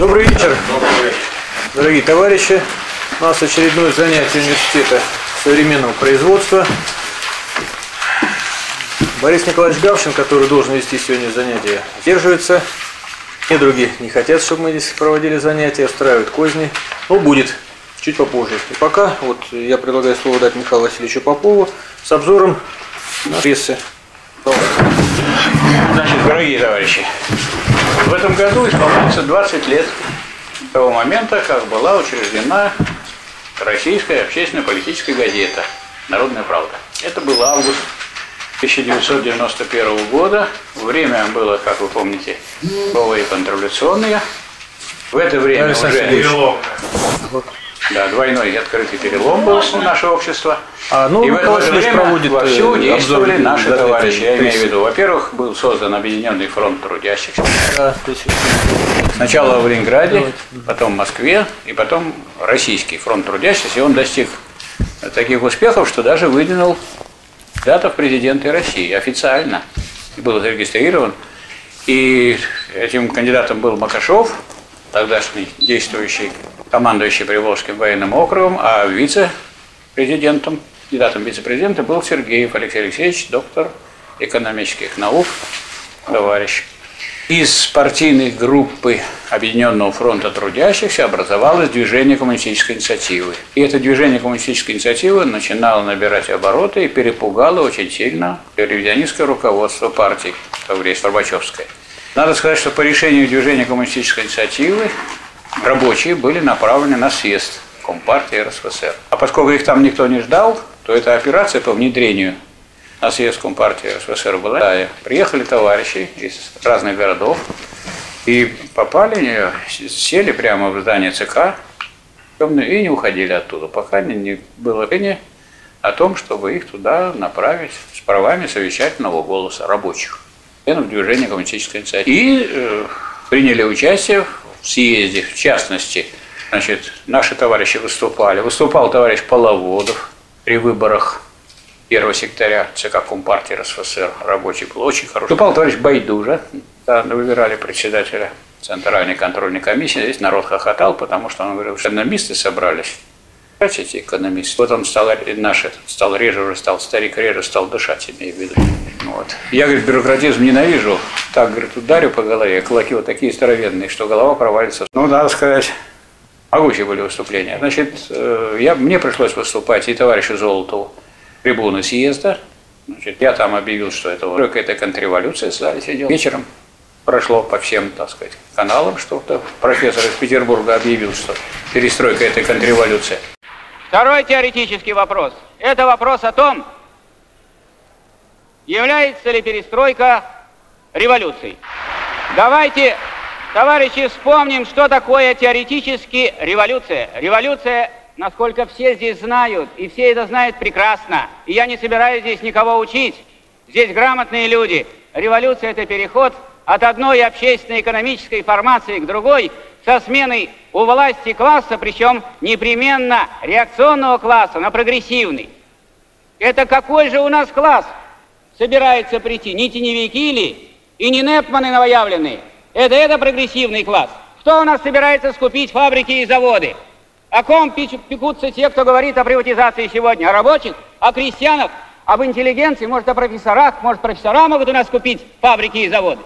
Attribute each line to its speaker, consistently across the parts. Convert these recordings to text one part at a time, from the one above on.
Speaker 1: Добрый вечер, дорогие товарищи. У нас очередное занятие университета современного производства. Борис Николаевич Гавшин, который должен вести сегодня занятия, сдерживается. Недруги не хотят, чтобы мы здесь проводили занятия, устраивают козни. Но будет чуть попозже. И пока вот я предлагаю слово дать Михаилу Васильевичу Попову с обзором на прессы.
Speaker 2: Значит, дорогие товарищи, в этом году исполняется 20 лет с того момента, как была учреждена российская общественно-политическая газета «Народная правда». Это был август 1991 года. Время было, как вы помните, новое контрреволюционное. В это время уже двойной открытый перелом был у нашего общества. И в это время вовсю действовали наши товарищи. Я имею в виду, во-первых, был создан Объединенный фронт трудящихся. Сначала в Ленинграде, потом в Москве, и потом Российский фронт трудящихся. И он достиг таких успехов, что даже выдвинул кандидата в президенты России официально. И был зарегистрирован. И этим кандидатом был Макашов, тогдашний действующий командующий Приволжским военным округом, а вице-президентом, кандидатом вице-президента был Сергеев Алексей Алексеевич, доктор экономических наук, товарищ. Из партийной группы Объединенного фронта трудящихся образовалось движение коммунистической инициативы. И это движение коммунистической инициативы начинало набирать обороты и перепугало очень сильно ревизионистское руководство партии, Горбачевское. Надо сказать, что по решению движения коммунистической инициативы рабочие были направлены на съезд Компартии РСФСР. А поскольку их там никто не ждал, то эта операция по внедрению на съезд Компартии РСФСР была. Приехали товарищи из разных городов и попали в нее, сели прямо в здание ЦК и не уходили оттуда, пока не было решения о том, чтобы их туда направить с правами совещательного голоса рабочих. В движении коммунистической инициативы. И приняли участие в съезде, в частности, значит, наши товарищи выступали. Выступал товарищ Половодов при выборах первого секретаря ЦК Компартии РСФСР, рабочий был очень хороший. Выступал товарищ Байдужа, когда выбирали председателя Центральной контрольной комиссии. Здесь народ хохотал, потому что он говорил, что экономисты собрались. Эти экономисты. Вот он стал реже, уже стал старик, реже стал дышать, имею в виду. Вот. Я, говорит, бюрократизм ненавижу. Так, говорит, ударю по голове, кулаки вот такие здоровенные, что голова провалится. Ну, надо сказать, могучие были выступления. Значит, мне пришлось выступать и товарищу Золотову, трибуны съезда. Значит, я там объявил, что это какая-то контрреволюция, сидел. Вечером прошло по всем, так сказать, каналам, что профессор из Петербурга объявил, что перестройка – это контрреволюция.
Speaker 3: Второй теоретический вопрос. Это вопрос о том, является ли перестройка революцией. Давайте, товарищи, вспомним, что такое теоретически революция. Революция, насколько все здесь знают, и все это знают прекрасно, и я не собираюсь здесь никого учить, здесь грамотные люди. Революция – это переход от одной общественно-экономической формации к другой, со сменой у власти класса, причем непременно реакционного класса на прогрессивный. Это какой же у нас класс собирается прийти? Не теневики ли и не Непманы новоявленные? Это прогрессивный класс. Кто у нас собирается скупить фабрики и заводы? О ком пекутся те, кто говорит о приватизации сегодня? О рабочих, о крестьянах, об интеллигенции, может, о профессорах? Может, профессора могут у нас купить фабрики и заводы?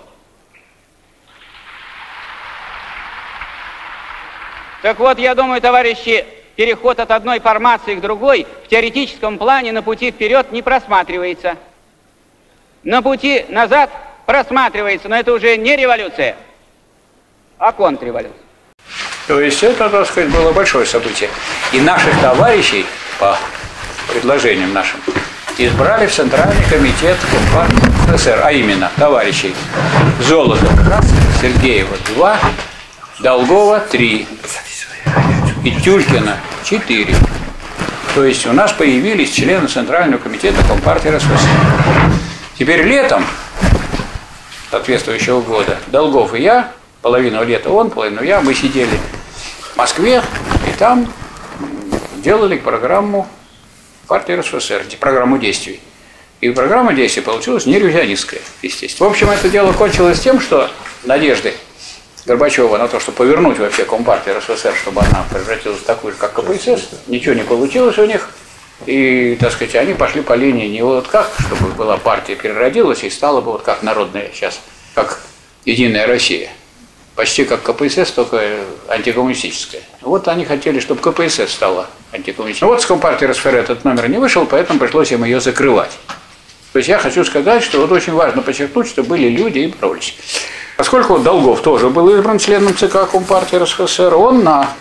Speaker 3: Так вот, я думаю, товарищи, переход от одной формации к другой в теоретическом плане на пути вперед не просматривается. На пути назад просматривается, но это уже не революция, а контрреволюция.
Speaker 2: То есть это, так сказать, было большое событие. И наших товарищей, по предложениям нашим, избрали в Центральный комитет Компартии СССР, а именно товарищей Золотова раз, Сергеева 2, Долгова 3 и Тюлькина 4. То есть у нас появились члены Центрального комитета Компартии РСФСР. Теперь летом соответствующего года Долгов и я, половину лета он, половину я, мы сидели в Москве и там делали программу партии РСФСР, программу действий. И программа действий получилась не ревизионистская, естественно. В общем, это дело кончилось тем, что надежды Горбачева на то, чтобы повернуть вообще Компартию РСФСР, чтобы она превратилась в такую же, как КПСС. Ничего не получилось у них. И, так сказать, они пошли по линии не вот как, чтобы была партия переродилась и стала бы вот как народная сейчас, как Единая Россия. Почти как КПСС, только антикоммунистическая. Вот они хотели, чтобы КПСС стала антикоммунистической. Вот с Компартией РСФСР этот номер не вышел, поэтому пришлось им ее закрывать. То есть я хочу сказать, что вот очень важно подчеркнуть, что были люди и боролись. Поскольку Долгов тоже был избран членом ЦК Компартии РСФСР, он на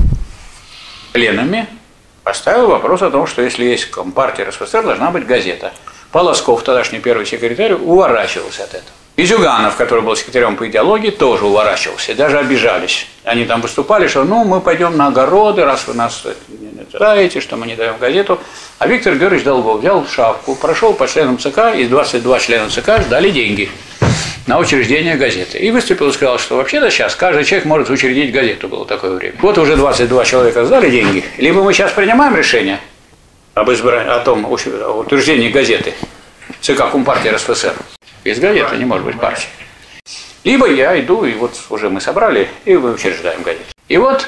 Speaker 2: пленуме поставил вопрос о том, что если есть Компартия РСФСР, должна быть газета. Полосков, тогдашний первый секретарь, уворачивался от этого. И Зюганов, который был секретарем по идеологии, тоже уворачивался, даже обижались. Они там выступали, что ну мы пойдем на огороды, раз вы нас не знаете, что мы не даем газету. А Виктор Георгиевич Долгов взял шапку, прошел по членам ЦК, и 22 члена ЦК дали деньги на учреждение газеты. И выступил и сказал, что вообще-то сейчас каждый человек может учредить газету, было такое время. Вот уже 22 человека сдали деньги. Либо мы сейчас принимаем решение об избрании, о том утверждении газеты ЦК Компартии РСФСР. Без газеты не может быть партии. Либо я иду, и вот уже мы собрали, и мы учреждаем газету. И вот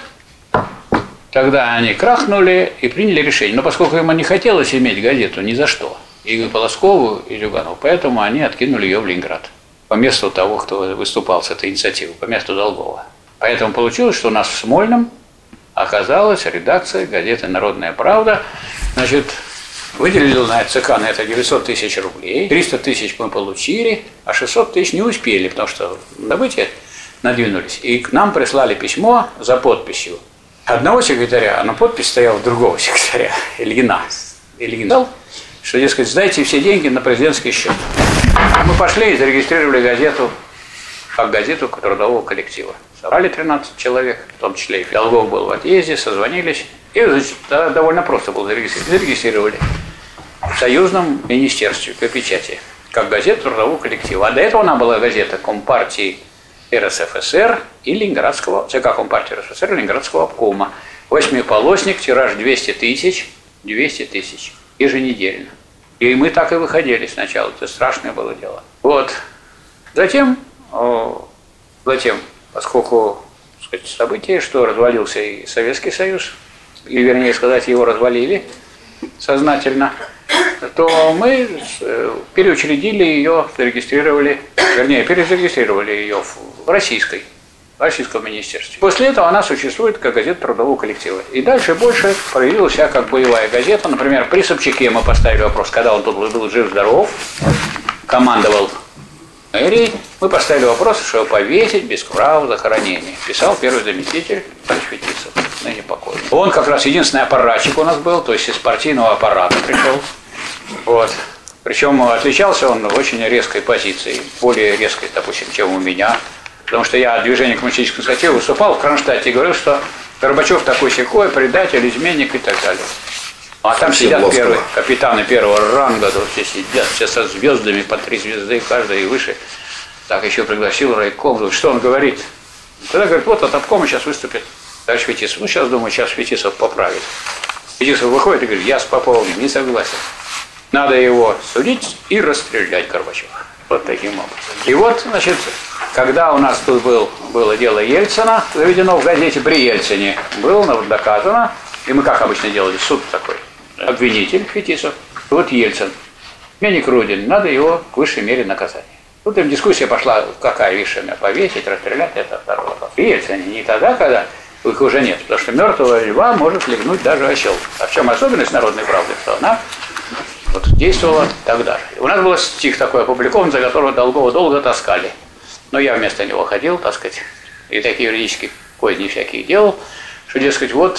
Speaker 2: тогда они крахнули и приняли решение. Но поскольку им не хотелось иметь газету ни за что, и Полоскову, и Зюганову, поэтому они откинули ее в Ленинград. По месту того, кто выступал с этой инициативой, по месту Долгова. Поэтому получилось, что у нас в Смольном оказалась редакция газеты «Народная правда». Значит, выделили на ЦК на это 900 тысяч рублей, 300 тысяч мы получили, а 600 тысяч не успели, потому что события надвинулись. И к нам прислали письмо за подписью одного секретаря, а на подпись стояла другого секретаря, Ильина. Ильин дал, что, дескать, сдайте все деньги на президентский счет. Мы пошли и зарегистрировали газету, как газету трудового коллектива. Собрали 13 человек, в том числе и Долгов был в отъезде, созвонились. И, значит, довольно просто было зарегистрировали в Союзном министерстве по печати, как газета трудового коллектива. А до этого она была газета Компартии РСФСР и Ленинградского, ЦК Компартии РСФСР и Ленинградского обкома. 8-полосник, тираж 200 тысяч еженедельно. И мы так и выходили сначала, это страшное было дело. Вот. Затем, поскольку, так сказать, события, что развалился и Советский Союз, или, вернее сказать, его развалили сознательно, то мы переучредили ее, перезарегистрировали ее в Российском министерстве. После этого она существует как газета трудового коллектива. И дальше больше проявилась себя как боевая газета. Например, при Собчаке мы поставили вопрос, когда он тут был жив-здоров, командовал мэрией, мы поставили вопрос, что его повесить без права захоронения. Писал первый заместитель Фетисов, ныне покойный. Он как раз единственный аппаратчик у нас был, то есть из партийного аппарата пришел. Вот. Причем отличался он в очень резкой позиции, более резкой, допустим, чем у меня. Потому что я от движения коммунистической инициативы выступал в Кронштадте и говорил, что Горбачев такой-сякой, предатель, изменник и так далее. А там сидят капитаны первого ранга, вот все сидят, все со звездами, по 3 звезды каждая и выше. Так еще пригласил райком, что он говорит? Тогда говорит, вот от обкома сейчас выступит товарищ Фетисов. Ну, сейчас, думаю, сейчас Фетисов поправит. Фетисов выходит и говорит, я с Поповым не согласен. Надо его судить и расстрелять Горбачева. Вот таким образом. И вот, значит, когда у нас тут было дело Ельцина, заведено в газете при Ельцине, было доказано, и мы как обычно делали, суд такой, обвинитель Фетисов, вот Ельцин, изменник Родины, надо его к высшей мере наказания. Тут им дискуссия пошла, какая высшая мера, повесить, расстрелять, это второй вопрос. При Ельцине не тогда, когда их уже нет, потому что мертвого льва может легнуть даже осел. А в чем особенность народной правды, что она вот действовала тогда же. У нас был стих такой опубликован, за которого Долгова долго таскали. Но я вместо него ходил, так сказать, и такие юридические козни всякие делал, что, дескать, вот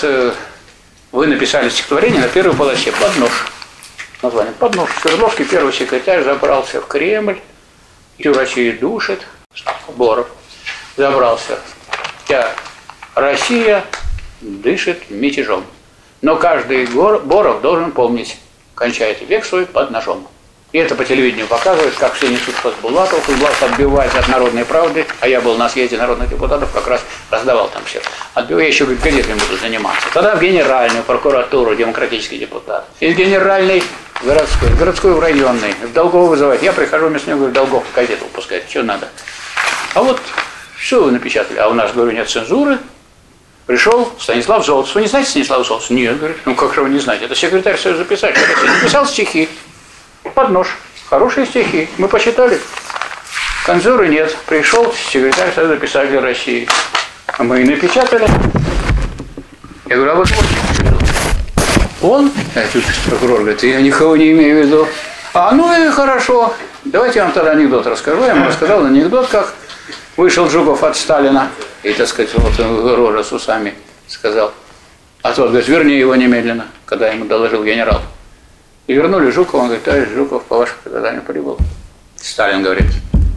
Speaker 2: вы написали стихотворение на первой полосе «Под нож». Название «Под нож». Свердловский первый секретарь забрался в Кремль, Россия душит, Боров забрался. Вся Россия дышит мятежом. Но каждый Боров должен помнить, кончает век свой под ножом. И это по телевидению показывают, как все несут Хасбулатов, Хасбулатов отбивается от народной правды, а я был на съезде народных депутатов, как раз раздавал там все. Отбиваю, я еще газетами буду заниматься. Тогда в Генеральную прокуратуру демократический депутат. Из Генеральной городской в районный. В Долгова вызывает. Я прихожу вместо него, говорю, Долгов газету выпускает, что надо. А вот Что вы напечатали? А у нас, говорю, нет цензуры. Пришел Станислав Золотцев. Вы не знаете Станислава Золотцева? Нет, говорит. Ну как же вы не знаете? Это секретарь Союза писателей. Написал стихи. Под нож. Хорошие стихи. Мы почитали. Цензуры нет. Пришел секретарь Союза писателей России. А мы и напечатали. Я говорю, а вот он? А тут прокурор говорит, я никого не имею в виду. А ну и хорошо. Давайте я вам тогда анекдот расскажу. Я ему рассказал анекдот, как вышел Жуков от Сталина. И, так сказать, вот он рожа с усами сказал. А тот говорит, верни его немедленно, когда ему доложил генерал. И вернули Жукова, он говорит, товарищ Жуков, по вашему приказанию прибыл. Сталин говорит,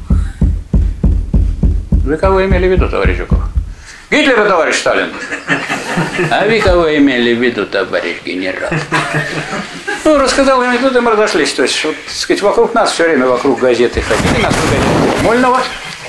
Speaker 2: вы кого имели в виду, товарищ Жуков? Гитлера, товарищ Сталин. А вы кого имели в виду, товарищ генерал? Ну, рассказал я анекдот, и мы разошлись. То есть, вот, так сказать, вокруг нас все время, вокруг газеты ходили, нас выгоняли Мольного.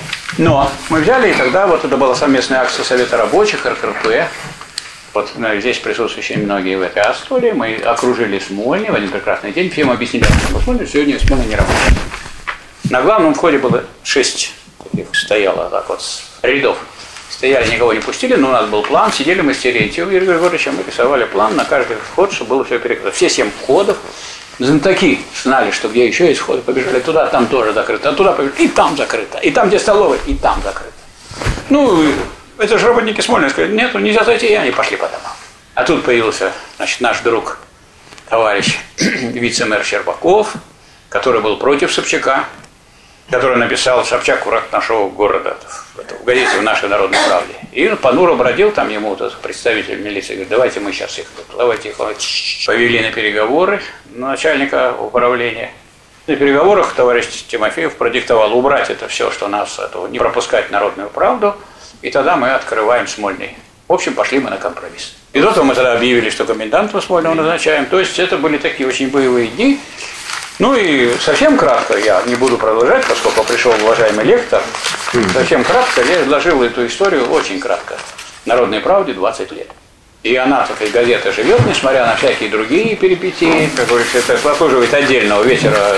Speaker 2: Но мы взяли, и тогда вот это была совместная акция Совета рабочих, РКП. Вот здесь присутствующие многие в этой астоле. Мы окружили Смольный в один прекрасный день. Всем объяснили, что Смольный сегодня Смольный не работает. На главном входе было 6 таких, стояло так вот рядов. Стояли, никого не пустили, но у нас был план. Сидели мы с Терентьевым Юрием Григорьевичем, мы рисовали план на каждый вход, чтобы было все перекрыто. Все 7 входов. Знатоки знали, что где еще есть входы, побежали туда, там тоже закрыто, а туда побежали, и там закрыто, и там, где столовая, и там закрыто. Ну, это же работники Смольного сказали, нет, нельзя зайти, и они пошли по домам. А тут появился, значит, наш друг, товарищ вице-мэр Щербаков, который был против Собчака, который написал «Собчак враг нашего города» в газете «В нашей народной правде». И понуро бродил, там ему вот представитель милиции говорит, давайте мы сейчас их, давайте их повели на переговоры начальника управления. На переговорах товарищ Тимофеев продиктовал убрать это все, что нас, этого, не пропускать народную правду, и тогда мы открываем Смольный. В общем, пошли мы на компромисс. И до того мы тогда объявили, что коменданта Смольного назначаем. То есть это были такие очень боевые дни. Ну и совсем кратко, я не буду продолжать, поскольку пришел уважаемый лектор, совсем кратко я изложил эту историю очень кратко. «Народной правде» 20 лет. И она, так и газета живет, несмотря на всякие другие перипетии, как говорится, это заслуживает отдельного вечера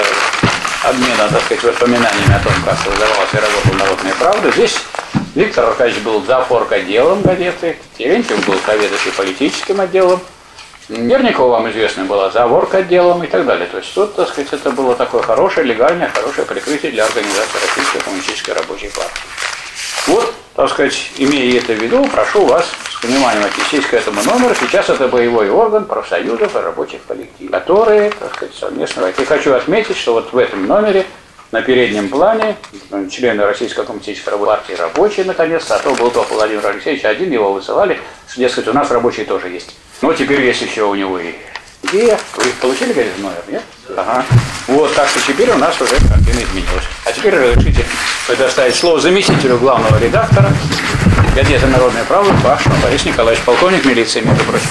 Speaker 2: обмена, так сказать, воспоминаниями о том, как создавалась и работала «Народная правда». Здесь Виктор Аркадьевич был завхоз отделом газеты, Терентьев был заведующий политическим отделом, Мерникова, вам известно, была заворк отделом и так далее. То есть тут, так сказать, это было такое хорошее, легальное, хорошее прикрытие для организации Российской коммунистической рабочей партии. Вот, так сказать, имея это в виду, прошу вас с вниманием отнестись к этому номеру. Сейчас это боевой орган профсоюзов и рабочих коллективов, которые, так сказать, совместно. И хочу отметить, что вот в этом номере на переднем плане члены Российской коммунистической рабочей партии рабочие, наконец-то, а то был только Владимир Алексеевич один, его высылали, дескать, у нас рабочие тоже есть. Но теперь есть еще у него и идея. Вы получили, говорит, номер, нет? Ага. Вот, так что теперь у нас уже картина изменилась. А теперь разрешите предоставить слово заместителю главного редактора газеты «Народная правда» Пашину Борис Николаевич, полковник милиции, между прочим.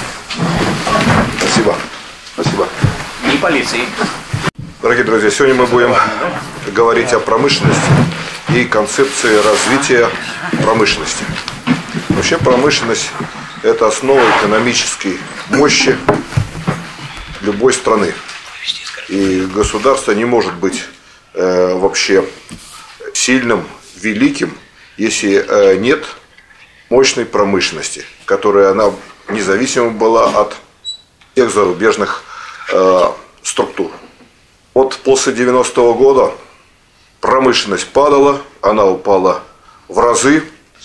Speaker 4: Спасибо. Спасибо.
Speaker 2: И полиции.
Speaker 4: Дорогие друзья, сегодня мы будем говорить о промышленности и концепции развития промышленности. Вообще промышленность – это основа экономической мощи любой страны. И государство не может быть вообще сильным, великим, если нет мощной промышленности, которая она независима была от тех зарубежных структур. Вот после 90-го года промышленность падала, она упала в разы.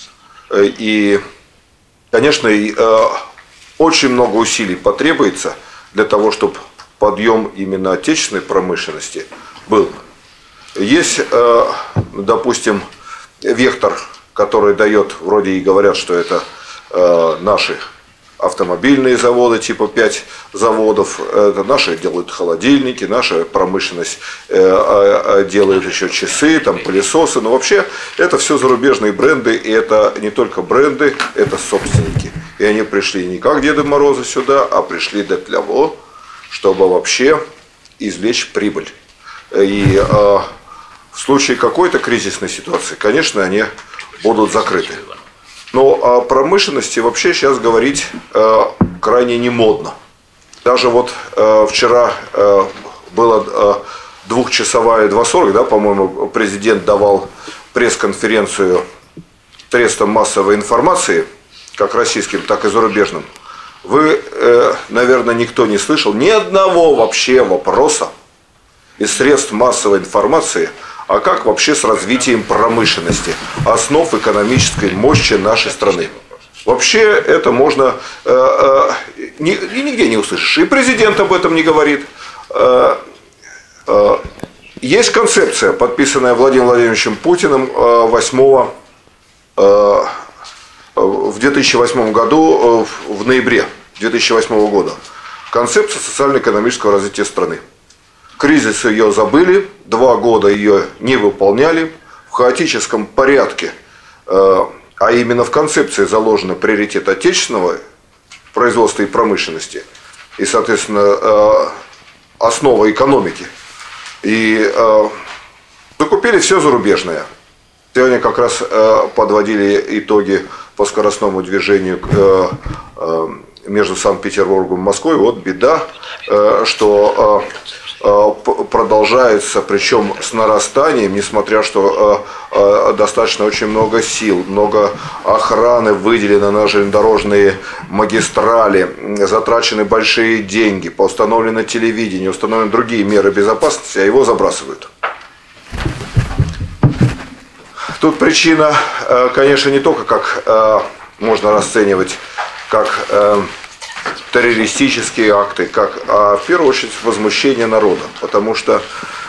Speaker 4: И, конечно, очень много усилий потребуется для того, чтобы подъем именно отечественной промышленности был. Есть, допустим, вектор, который дает, вроде и говорят, что это наши автомобильные заводы, типа 5 заводов, это наши делают холодильники, наша промышленность делает еще часы, там, пылесосы, но вообще это все зарубежные бренды, и это не только бренды, это собственники. И они пришли не как Деды Морозы сюда, а пришли для того, чтобы вообще извлечь прибыль. И в случае какой-то кризисной ситуации, конечно, они будут закрыты. Но о промышленности вообще сейчас говорить крайне не модно. Даже вот вчера была двухчасовая, 2:40, да, по-моему, президент давал пресс-конференцию средствам массовой информации, как российским, так и зарубежным, вы, наверное, никто не слышал ни одного вообще вопроса из средств массовой информации, а как вообще с развитием промышленности, основ экономической мощи нашей страны. Вообще это можно нигде не услышишь. И президент об этом не говорит. Есть концепция, подписанная Владимиром Владимировичем Путиным в 2008 году, в ноябре 2008 года. Концепция социально-экономического развития страны. Кризис ее забыли, 2 года ее не выполняли. В хаотическом порядке, а именно в концепции заложен приоритет отечественного производства и промышленности. И, соответственно, основа экономики. И закупили все зарубежное. Сегодня как раз подводили итоги по скоростному движению между Санкт-Петербургом и Москвой. Вот беда, что продолжается, причем с нарастанием, несмотря что достаточно очень много сил, много охраны выделено на железнодорожные магистрали, затрачены большие деньги, установлено телевидение, установлены другие меры безопасности, а его забрасывают. Тут причина, конечно, не только как можно расценивать как террористические акты, а в первую очередь возмущение народа, потому что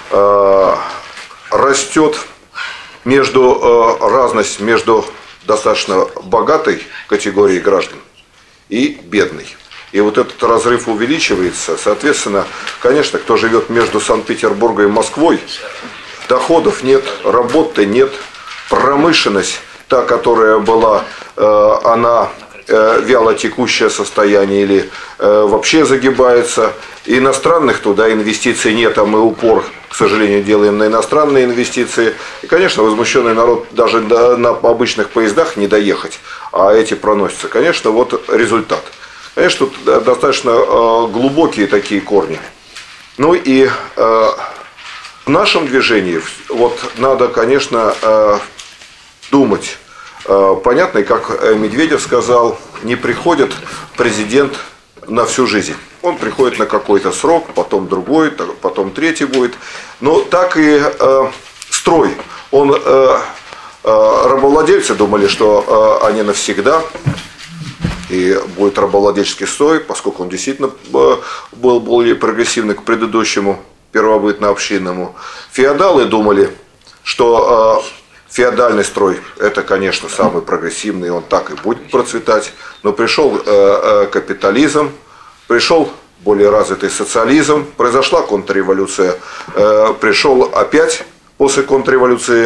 Speaker 4: растет разность между достаточно богатой категорией граждан и бедной. И вот этот разрыв увеличивается. Соответственно, конечно, кто живет между Санкт-Петербургом и Москвой, доходов нет, работы нет, промышленность, та, которая была, она вяло текущее состояние или вообще загибается. И иностранных туда инвестиций нет, а мы упор, к сожалению, делаем на иностранные инвестиции. И, конечно, возмущенный народ даже на обычных поездах не доехать, а эти проносятся. Конечно, вот результат. Конечно, тут достаточно глубокие такие корни. Ну и в нашем движении вот надо, конечно, думать. Понятно, и как Медведев сказал, не приходит президент на всю жизнь. Он приходит на какой-то срок, потом другой, потом третий будет. Но так и строй. Рабовладельцы думали, что они навсегда. И будет рабовладельческий строй, поскольку он действительно был более прогрессивный к предыдущему первобытно-общинному. Феодалы думали, что феодальный строй – это, конечно, самый прогрессивный, он так и будет процветать. Но пришел капитализм, пришел более развитый социализм, произошла контрреволюция, пришел опять после контрреволюции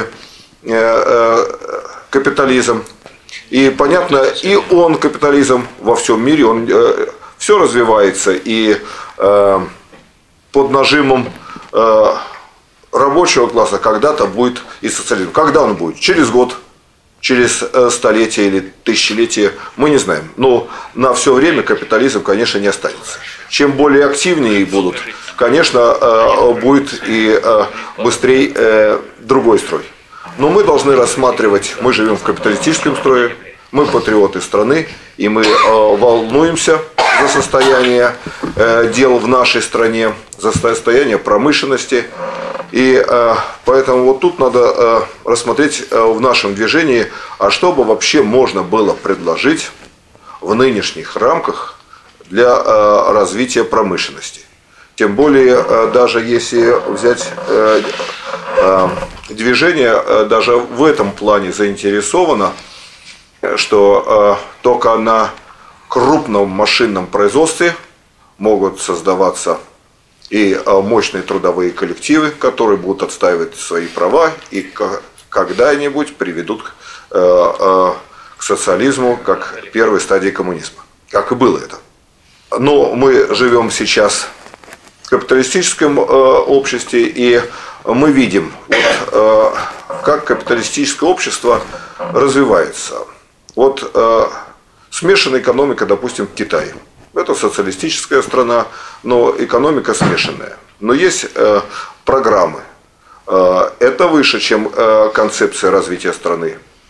Speaker 4: капитализм. И понятно, и он, капитализм, во всем мире, он все развивается, и под нажимом рабочего класса когда-то будет и социализм. Когда он будет? Через год, через столетие или тысячелетие, мы не знаем. Но на все время капитализм, конечно, не останется. Чем более активнее будут, конечно, будет и быстрее другой строй. Но мы должны рассматривать, мы живем в капиталистическом строе, мы патриоты страны, и мы волнуемся за состояние дел в нашей стране, за состояние промышленности. И поэтому вот тут надо рассмотреть в нашем движении, а что бы вообще можно было предложить в нынешних рамках для развития промышленности. Тем более, даже если взять движение, даже в этом плане заинтересовано, что только на крупном машинном производстве могут создаваться и мощные трудовые коллективы, которые будут отстаивать свои права и когда-нибудь приведут к социализму как первой стадии коммунизма. Как и было это. Но мы живем сейчас в капиталистическом обществе, и мы видим, вот, как капиталистическое общество развивается. Вот смешанная экономика, допустим, в Китае. Это социалистическая страна, но экономика смешанная. Но есть программы. Это выше, чем концепция развития страны.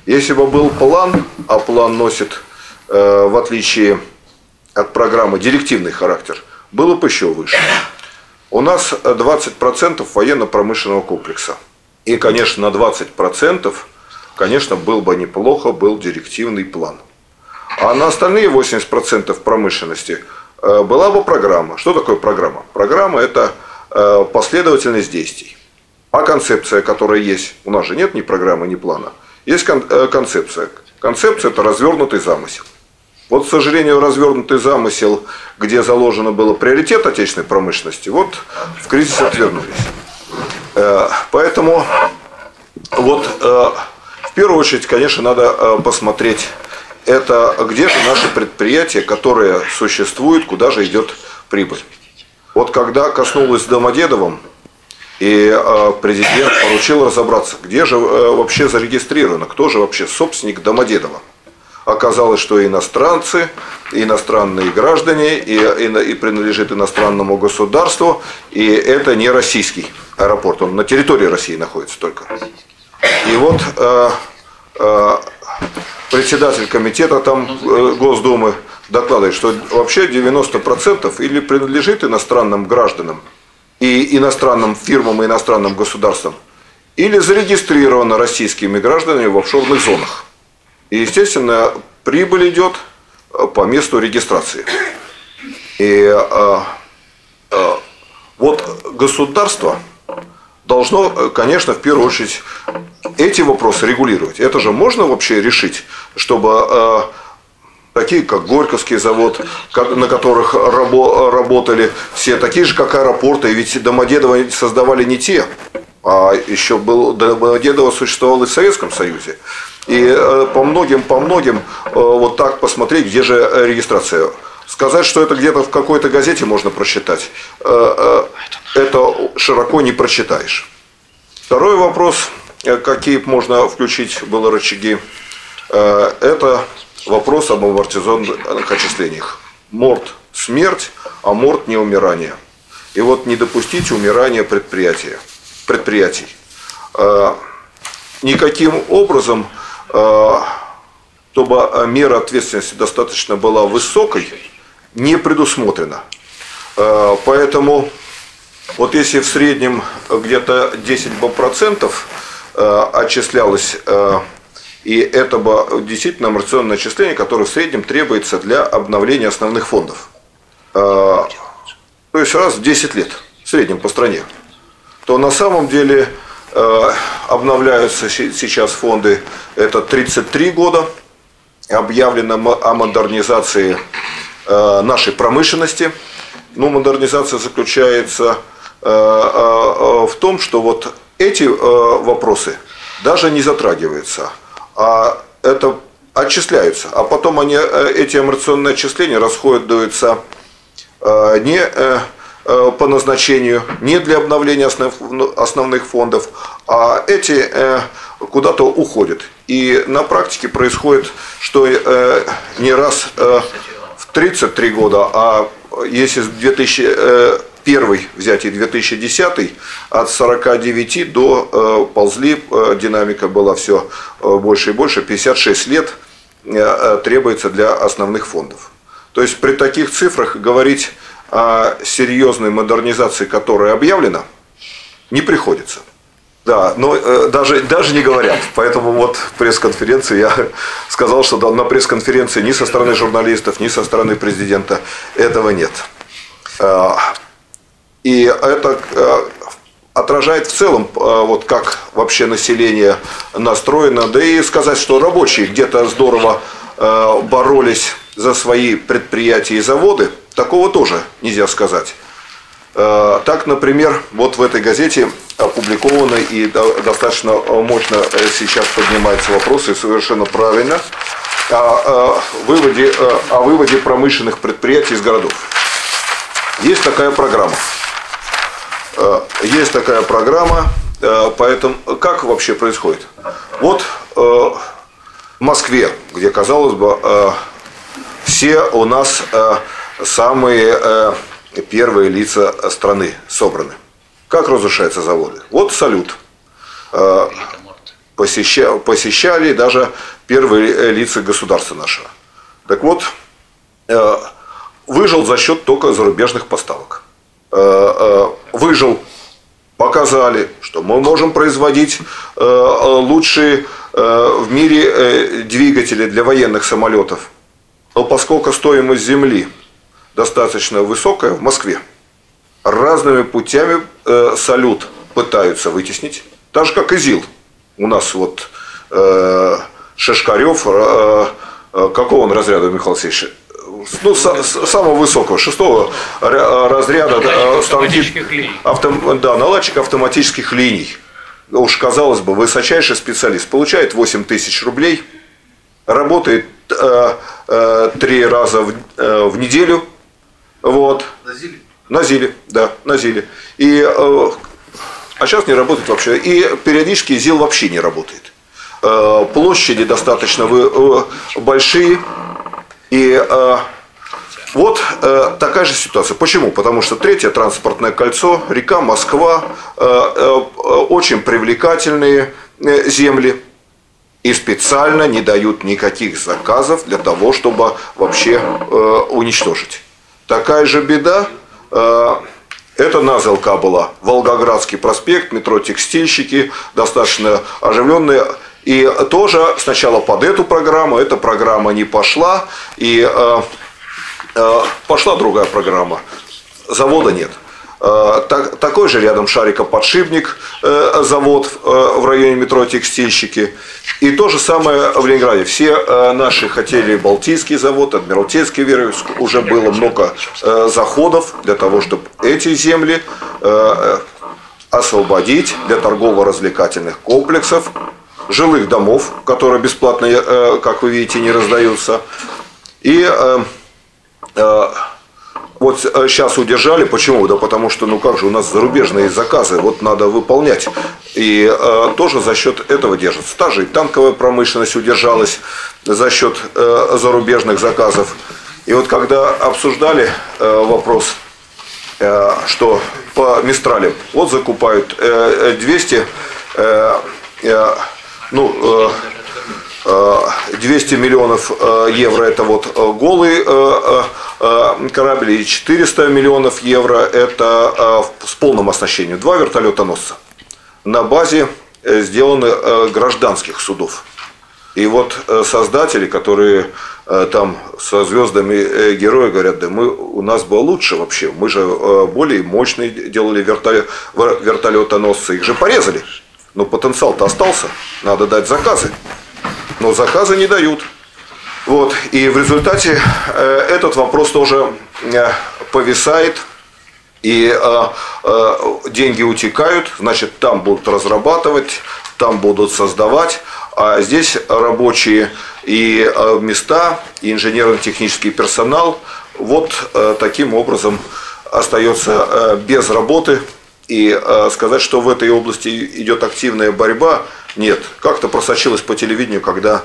Speaker 4: Если бы был план, а план носит, в отличие от программы, директивный характер, было бы еще выше. У нас 20% военно-промышленного комплекса. И, конечно, на 20%, конечно, был бы неплохо, был директивный план. А на остальные 80% промышленности была бы программа. Что такое программа? Программа – это последовательность действий. А концепция, которая есть, у нас же нет ни программы, ни плана, есть концепция. Концепция – это развернутый замысел. Вот, к сожалению, развернутый замысел, где заложено было приоритет отечественной промышленности, вот в кризис отвернулись. Поэтому вот в первую очередь, конечно, надо посмотреть, это где же наши предприятия, которые существуют, куда же идет прибыль. Вот когда коснулось Домодедовым, и президент поручил разобраться, где же вообще зарегистрировано, кто же вообще собственник Домодедова. Оказалось, что иностранцы, иностранные граждане, и принадлежит иностранному государству, и это не российский аэропорт, он на территории России находится только. И вот председатель комитета там Госдумы докладывает, что вообще 90% или принадлежит иностранным гражданам, и иностранным фирмам, и иностранным государствам, или зарегистрировано российскими гражданами в офшорных зонах. И, естественно, прибыль идет по месту регистрации. И вот государство должно, конечно, в первую очередь эти вопросы регулировать. Это же можно вообще решить, чтобы такие, как Горьковский завод, на которых работали все, такие же, как аэропорты, ведь Домодедово создавали не те, а еще Домодедово существовало и в Советском Союзе. И по многим, вот так посмотреть, где же регистрация. Сказать, что это где-то в какой-то газете можно прочитать, это широко не прочитаешь. Второй вопрос, какие можно включить было рычаги, это вопрос об амортизационных отчислениях. МОРТ – смерть, а МОРТ – не умирание. И вот не допустить умирания предприятий. Никаким образом, чтобы мера ответственности достаточно была высокой, не предусмотрено. Поэтому вот если в среднем где-то 10% отчислялось, и это было действительно амортизационное отчисление, которое в среднем требуется для обновления основных фондов. То есть раз в 10 лет в среднем по стране. То на самом деле обновляются сейчас фонды, это 33 года, объявлено о модернизации нашей промышленности. Ну, модернизация заключается в том, что вот эти вопросы даже не затрагиваются, а это отчисляются, а потом эти амортизационные отчисления расходуются не по назначению, не для обновления основных фондов, а эти куда-то уходят. И на практике происходит, что не раз в 33 года, а если с 2001 взять и 2010, от 49 до ползли, динамика была все больше и больше, 56 лет требуется для основных фондов. То есть при таких цифрах говорить о серьезной модернизации, которая объявлена, не приходится. Да, но даже не говорят. Поэтому вот пресс-конференции я сказал, что на пресс-конференции ни со стороны журналистов, ни со стороны президента этого нет. И это отражает в целом, вот как вообще население настроено. Да и сказать, что рабочие где-то здорово боролись за свои предприятия и заводы, такого тоже нельзя сказать. Так, например, вот в этой газете опубликованы и достаточно мощно сейчас поднимаются вопросы, совершенно правильно, о выводе промышленных предприятий из городов. Есть такая программа. Поэтому как вообще происходит? Вот в Москве, где, казалось бы, все у нас самые первые лица страны собраны. Как разрушаются заводы? Вот Салют. посещали даже первые лица государства нашего. Так вот, выжил за счет только зарубежных поставок. Выжил, показали, что мы можем производить лучшие в мире двигатели для военных самолетов. Но поскольку стоимость земли достаточно высокая в Москве, разными путями салют пытаются вытеснить, так же как и ЗИЛ. У нас вот Шишкарев, какого он разряда, Михаил Алексеевич? Ну, самого высокого, 6-го разряда наладчик автоматических линий. Уж казалось бы, высочайший специалист. Получает 8 тысяч рублей, работает 3 раза в неделю. Вот. На ЗИЛе, да, на ЗИЛе. А сейчас не работает вообще. И периодически ЗИЛ вообще не работает. Площади достаточно большие. И вот такая же ситуация. Почему? Потому что третье транспортное кольцо, река Москва, очень привлекательные земли. И специально не дают никаких заказов для того, чтобы вообще уничтожить. Такая же беда. Это на ЗЛК была. Волгоградский проспект, метро Текстильщики, достаточно оживленные. И тоже сначала под эту программу, эта программа не пошла, и пошла другая программа. Завода нет. Такой же рядом Шарикоподшипник, завод в районе метро Текстильщики. И то же самое в Ленинграде. Все наши хотели Балтийский завод, Адмиралтейский Вереск. Уже было много заходов для того, чтобы эти земли освободить для торгово-развлекательных комплексов, жилых домов, которые бесплатно, как вы видите, не раздаются. И вот сейчас удержали. Почему? Да потому что, ну как же, у нас зарубежные заказы, вот надо выполнять. И тоже за счет этого держится. Та же и танковая промышленность удержалась за счет зарубежных заказов. И вот когда обсуждали вопрос, что по Мистралям, вот закупают 200 миллионов евро это вот голый корабль, и 400 миллионов евро это с полным оснащением. 2 вертолетоносца на базе сделаны гражданских судов. И вот создатели, которые там со звездами героя говорят, да у нас было лучше вообще, мы же более мощные делали вертолетоносцы, их же порезали. Но потенциал-то остался, надо дать заказы. Но заказы не дают. Вот. И в результате этот вопрос тоже повисает. И деньги утекают, значит, там будут разрабатывать, там будут создавать. А здесь рабочие и места, и инженерно-технический персонал вот таким образом остается без работы. И сказать, что в этой области идет активная борьба, нет. Как-то просочилось по телевидению, когда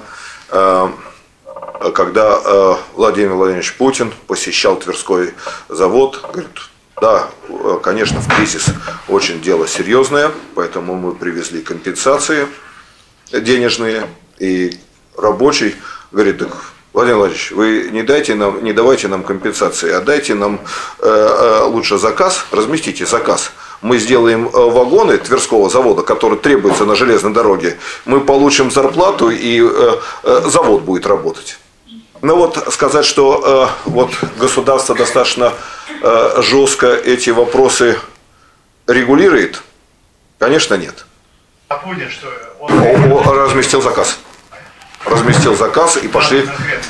Speaker 4: Владимир Владимирович Путин посещал Тверской завод, говорит, да, конечно, в кризис очень дело серьезное, поэтому мы привезли компенсации денежные, и рабочий говорит, так, Владимир Владимирович, вы не давайте нам компенсации, а дайте нам лучше заказ, разместите заказ. Мы сделаем вагоны Тверского завода, которые требуются на железной дороге, мы получим зарплату, и завод будет работать. Ну вот сказать, что вот государство достаточно жестко эти вопросы регулирует, конечно, нет.
Speaker 5: А Путин что?
Speaker 4: Он разместил заказ. Разместил заказ и пошли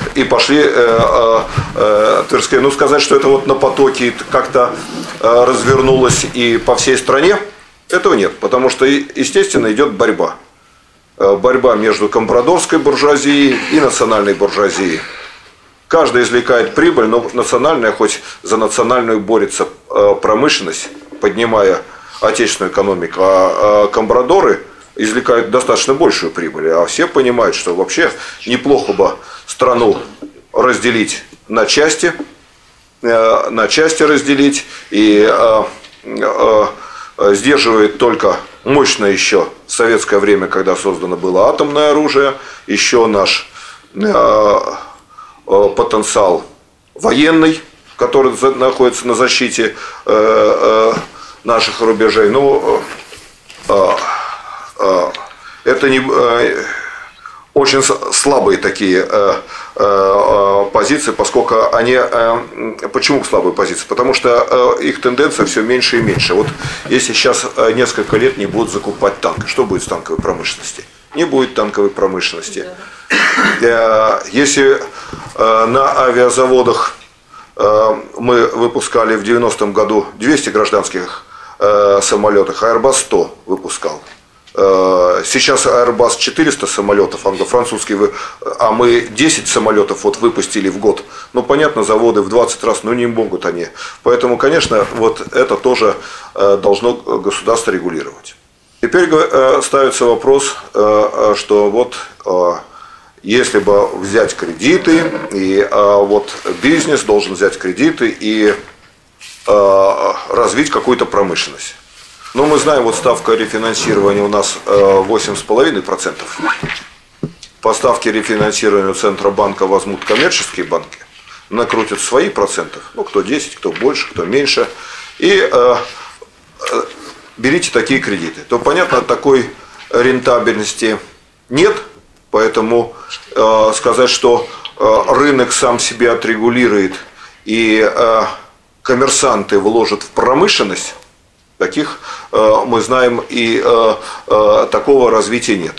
Speaker 4: Тверские. Ну, сказать, что это вот на потоке как-то развернулось и по всей стране, этого нет. Потому что, естественно, идет борьба. Борьба между компрадорской буржуазией и национальной буржуазией. Каждый извлекает прибыль, но национальная, хоть за национальную борется промышленность, поднимая отечественную экономику, а компрадоры извлекают достаточно большую прибыль. А все понимают, что вообще неплохо бы страну разделить на части разделить, и сдерживает только мощно еще в советское время, когда создано было атомное оружие, еще наш потенциал военный, который находится на защите наших рубежей. Ну, это не очень слабые такие позиции, поскольку они... Почему слабые позиции? Потому что их тенденция все меньше и меньше. Вот если сейчас несколько лет не будут закупать танки, что будет с танковой промышленностью? Не будет танковой промышленности. Если на авиазаводах мы выпускали в 90-м году 200 гражданских самолетов, а Airbus 100 выпускал. Сейчас Airbus 400 самолетов, англо-французский, а мы 10 самолетов вот выпустили в год. Ну, понятно, заводы в 20 раз, но не могут они. Поэтому, конечно, вот это тоже должно государство регулировать. Теперь ставится вопрос, что вот если бы взять кредиты, и вот бизнес должен взять кредиты и развить какую-то промышленность. Но мы знаем, вот ставка рефинансирования у нас 8,5%. По ставке рефинансирования у Центробанка возьмут коммерческие банки, накрутят свои проценты, ну кто 10, кто больше, кто меньше, и берите такие кредиты. То понятно, такой рентабельности нет, поэтому сказать, что рынок сам себя отрегулирует и коммерсанты вложат в промышленность, таких мы знаем, и такого развития нет.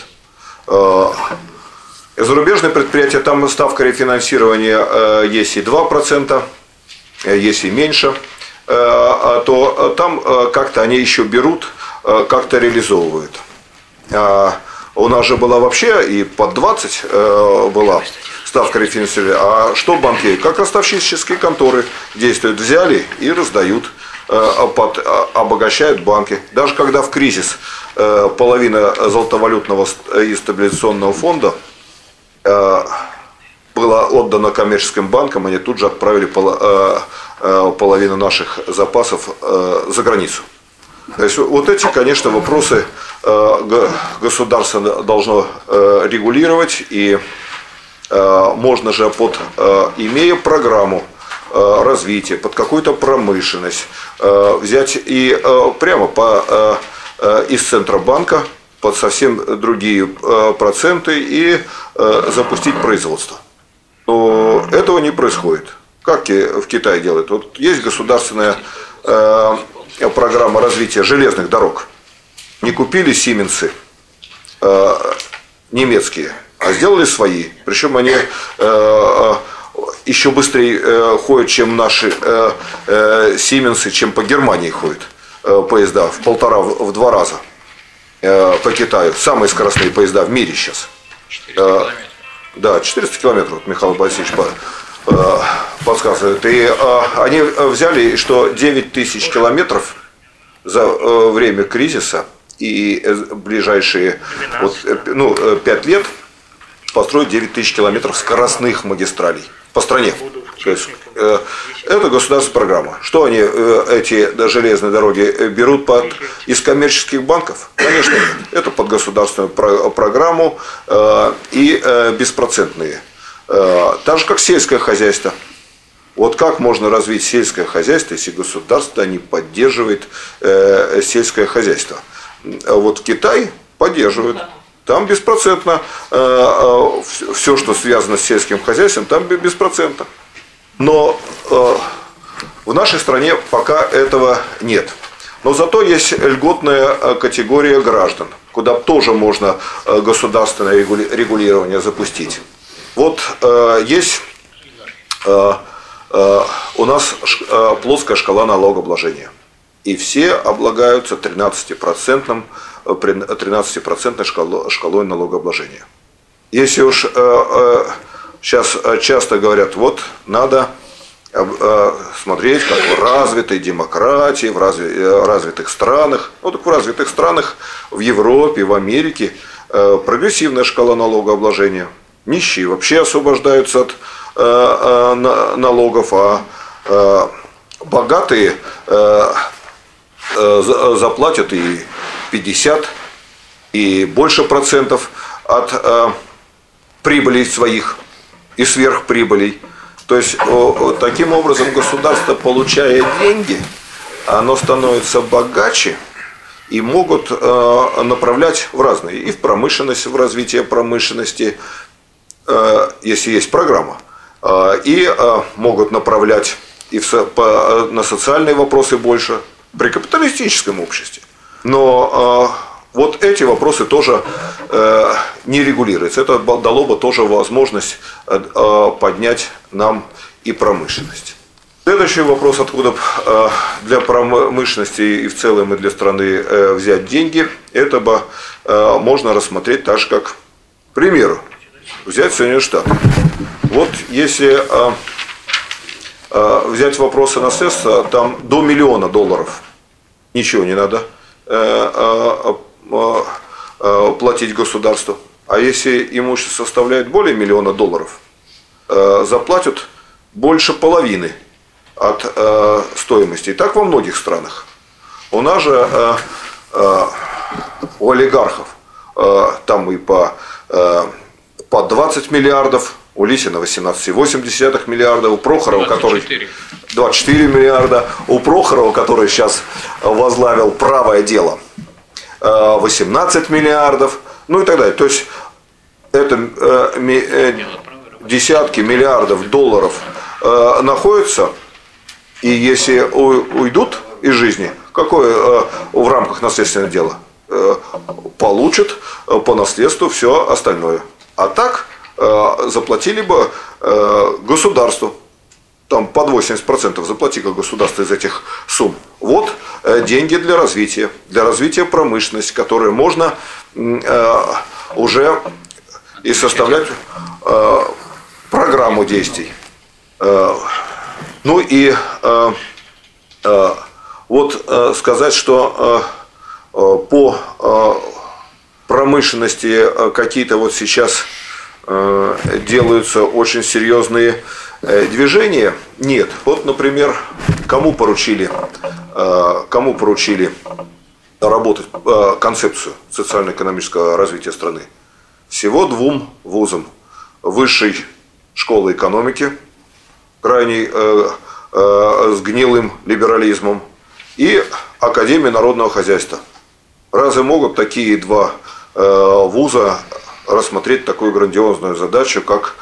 Speaker 4: Зарубежные предприятия, там ставка рефинансирования есть и 2%, есть и меньше, то там как-то они еще берут, как-то реализовывают. У нас же была вообще и под 20 была ставка рефинансирования. А что банки? Как ростовщические конторы действуют, взяли и раздают. Обогащают банки. Даже когда в кризис половина золотовалютного и стабилизационного фонда была отдана коммерческим банкам, они тут же отправили половину наших запасов за границу. То есть вот эти, конечно, вопросы государство должно регулировать, и можно же, имея программу развития, под какую-то промышленность, взять и прямо из Центробанка под совсем другие проценты и запустить производство. Но этого не происходит. Как в Китае делают? Вот есть государственная программа развития железных дорог. Не купили сименсы немецкие, а сделали свои. Причем они еще быстрее ходят, чем наши сименсы, чем по Германии ходят поезда в 1,5-2 раза по Китаю. Самые скоростные поезда в мире сейчас. 400 километров. Да, 400 километров, вот Михаил Борисович подсказывает. И они взяли, что 9 тысяч километров за время кризиса и ближайшие 5 лет построить 9 тысяч километров скоростных магистралей по стране. То есть, это государственная программа. Что они, эти железные дороги, берут из коммерческих банков? Конечно, нет. Это под государственную программу и беспроцентные. Так же, как сельское хозяйство. Вот как можно развить сельское хозяйство, если государство не поддерживает сельское хозяйство? Вот Китай поддерживает. Там беспроцентно все, что связано с сельским хозяйством, там беспроцентно. Но в нашей стране пока этого нет. Но зато есть льготная категория граждан, куда тоже можно государственное регулирование запустить. Вот есть у нас плоская шкала налогообложения. И все облагаются 13% шкалой налогообложения. Если уж сейчас часто говорят, вот надо смотреть, как в развитой демократии, в развитых странах. Ну, так в развитых странах, в Европе, в Америке прогрессивная шкала налогообложения. Нищие вообще освобождаются от налогов, а богатые заплатят и 50 и больше процентов от прибылей своих и сверхприбылей. То есть таким образом государство, получая деньги, оно становится богаче и могут направлять в разные, и в промышленность, в развитие промышленности, если есть программа, и могут направлять и на социальные вопросы больше при капиталистическом обществе. Но вот эти вопросы тоже не регулируются. Это дало бы тоже возможность поднять нам и промышленность. Следующий вопрос, откуда для промышленности и в целом и для страны взять деньги, это бы можно рассмотреть так же, как, к примеру, взять Соединенные Штаты. Вот если взять вопросы наследства, там до $1 миллиона ничего не надо платить государству. А если имущество составляет более $1 миллиона, заплатят больше половины от стоимости. И так во многих странах. У нас же у олигархов там и по 20 миллиардов, у Лисина 18,8 миллиарда, у Прохорова, 24 миллиарда, у Прохорова, который сейчас возглавил «Правое дело», 18 миллиардов, ну и так далее. То есть это десятки миллиардов долларов находятся, и если уйдут из жизни, какое в рамках наследственного дела, получат по наследству все остальное. А так заплатили бы государству, там под 80% заплати-ка государство из этих сумм. Вот деньги для развития промышленности, которые можно уже и составлять программу действий. Ну и вот сказать, что по промышленности какие-то вот сейчас делаются очень серьезные движения, нет. Вот, например, кому поручили работать концепцию социально-экономического развития страны? Всего 2 вузам: Высшей школы экономики, крайне с гнилым либерализмом, и Академии народного хозяйства. Разве могут такие 2 вуза рассмотреть такую грандиозную задачу, как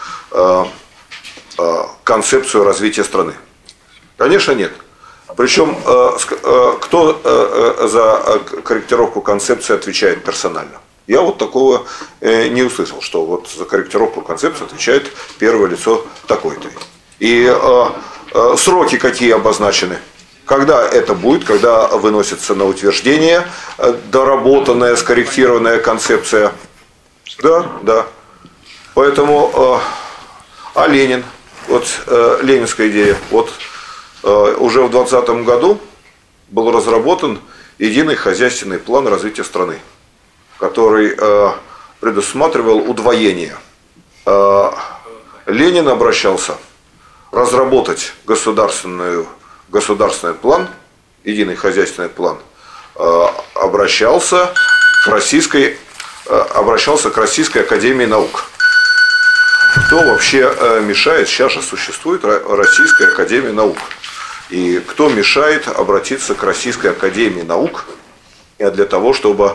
Speaker 4: концепцию развития страны? Конечно, нет. Причем, кто за корректировку концепции отвечает персонально? Я вот такого не услышал, что вот за корректировку концепции отвечает первое лицо такой-то. И сроки какие обозначены? Когда это будет, когда выносится на утверждение доработанная, скорректированная концепция? Да. Поэтому, а Ленин, вот ленинская идея, вот уже в 2020 году был разработан единый хозяйственный план развития страны, который предусматривал удвоение. Ленин обращался разработать государственный план, единый хозяйственный план, обращался к Российской академии наук. Кто вообще мешает? Сейчас же существует Российская академия наук. И кто мешает обратиться к Российской академии наук для того, чтобы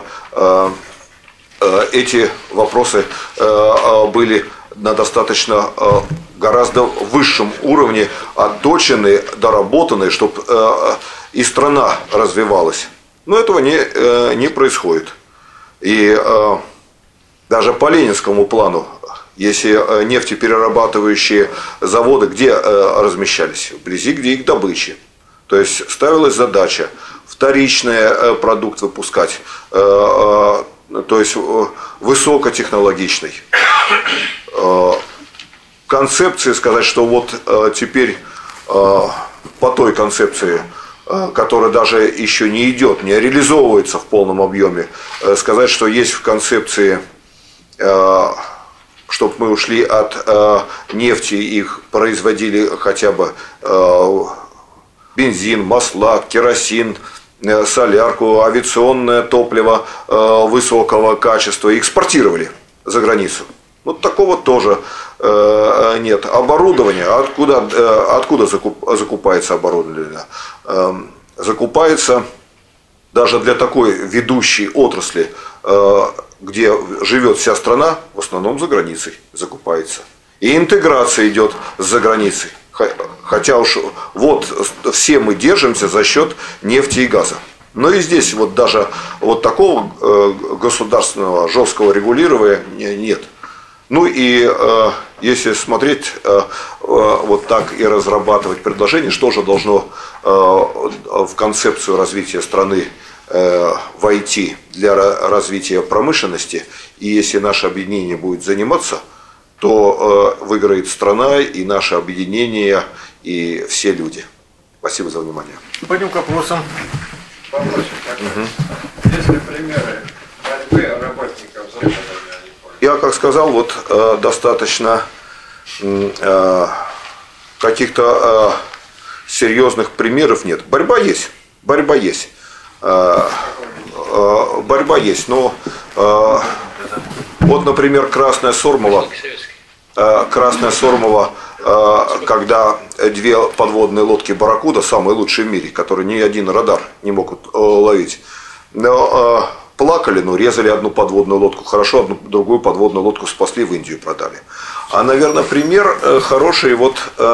Speaker 4: эти вопросы были на достаточно гораздо высшем уровне отточены, доработаны, чтобы и страна развивалась. Но этого не происходит. И даже по ленинскому плану, если нефтеперерабатывающие заводы где размещались? Вблизи, где их добычи. То есть ставилась задача вторичный продукт выпускать, то есть высокотехнологичный. Концепции сказать, что вот теперь по той концепции, которая даже еще не идет, не реализовывается в полном объеме, сказать, что есть в концепции, чтобы мы ушли от нефти, их производили хотя бы бензин, масла, керосин, солярку, авиационное топливо высокого качества и экспортировали за границу. Вот такого тоже нет. Оборудование, откуда закупается оборудование? Закупается даже для такой ведущей отрасли, где живет вся страна, в основном за границей закупается. И интеграция идет за границей. Хотя уж вот все мы держимся за счет нефти и газа. Но и здесь вот даже вот такого государственного жесткого регулирования нет. Ну и если смотреть вот так и разрабатывать предложение, что же должно в концепцию развития страны войти для развития промышленности, и если наше объединение будет заниматься, то выиграет страна и наше объединение, и все люди. Спасибо за внимание.
Speaker 1: Пойдем к вопросам.
Speaker 5: Если примеры борьбы работников за завода.
Speaker 4: Я, как сказал, вот достаточно каких-то серьезных примеров нет. Борьба есть. Борьба есть. Борьба есть. Но вот, например, Красная Сормова, когда две подводные лодки «Барракуда», самые лучшие в мире, которые ни один радар не могут ловить, но плакали, но резали одну подводную лодку хорошо, другую подводную лодку спасли, в Индию продали. А, наверное, пример хороший, вот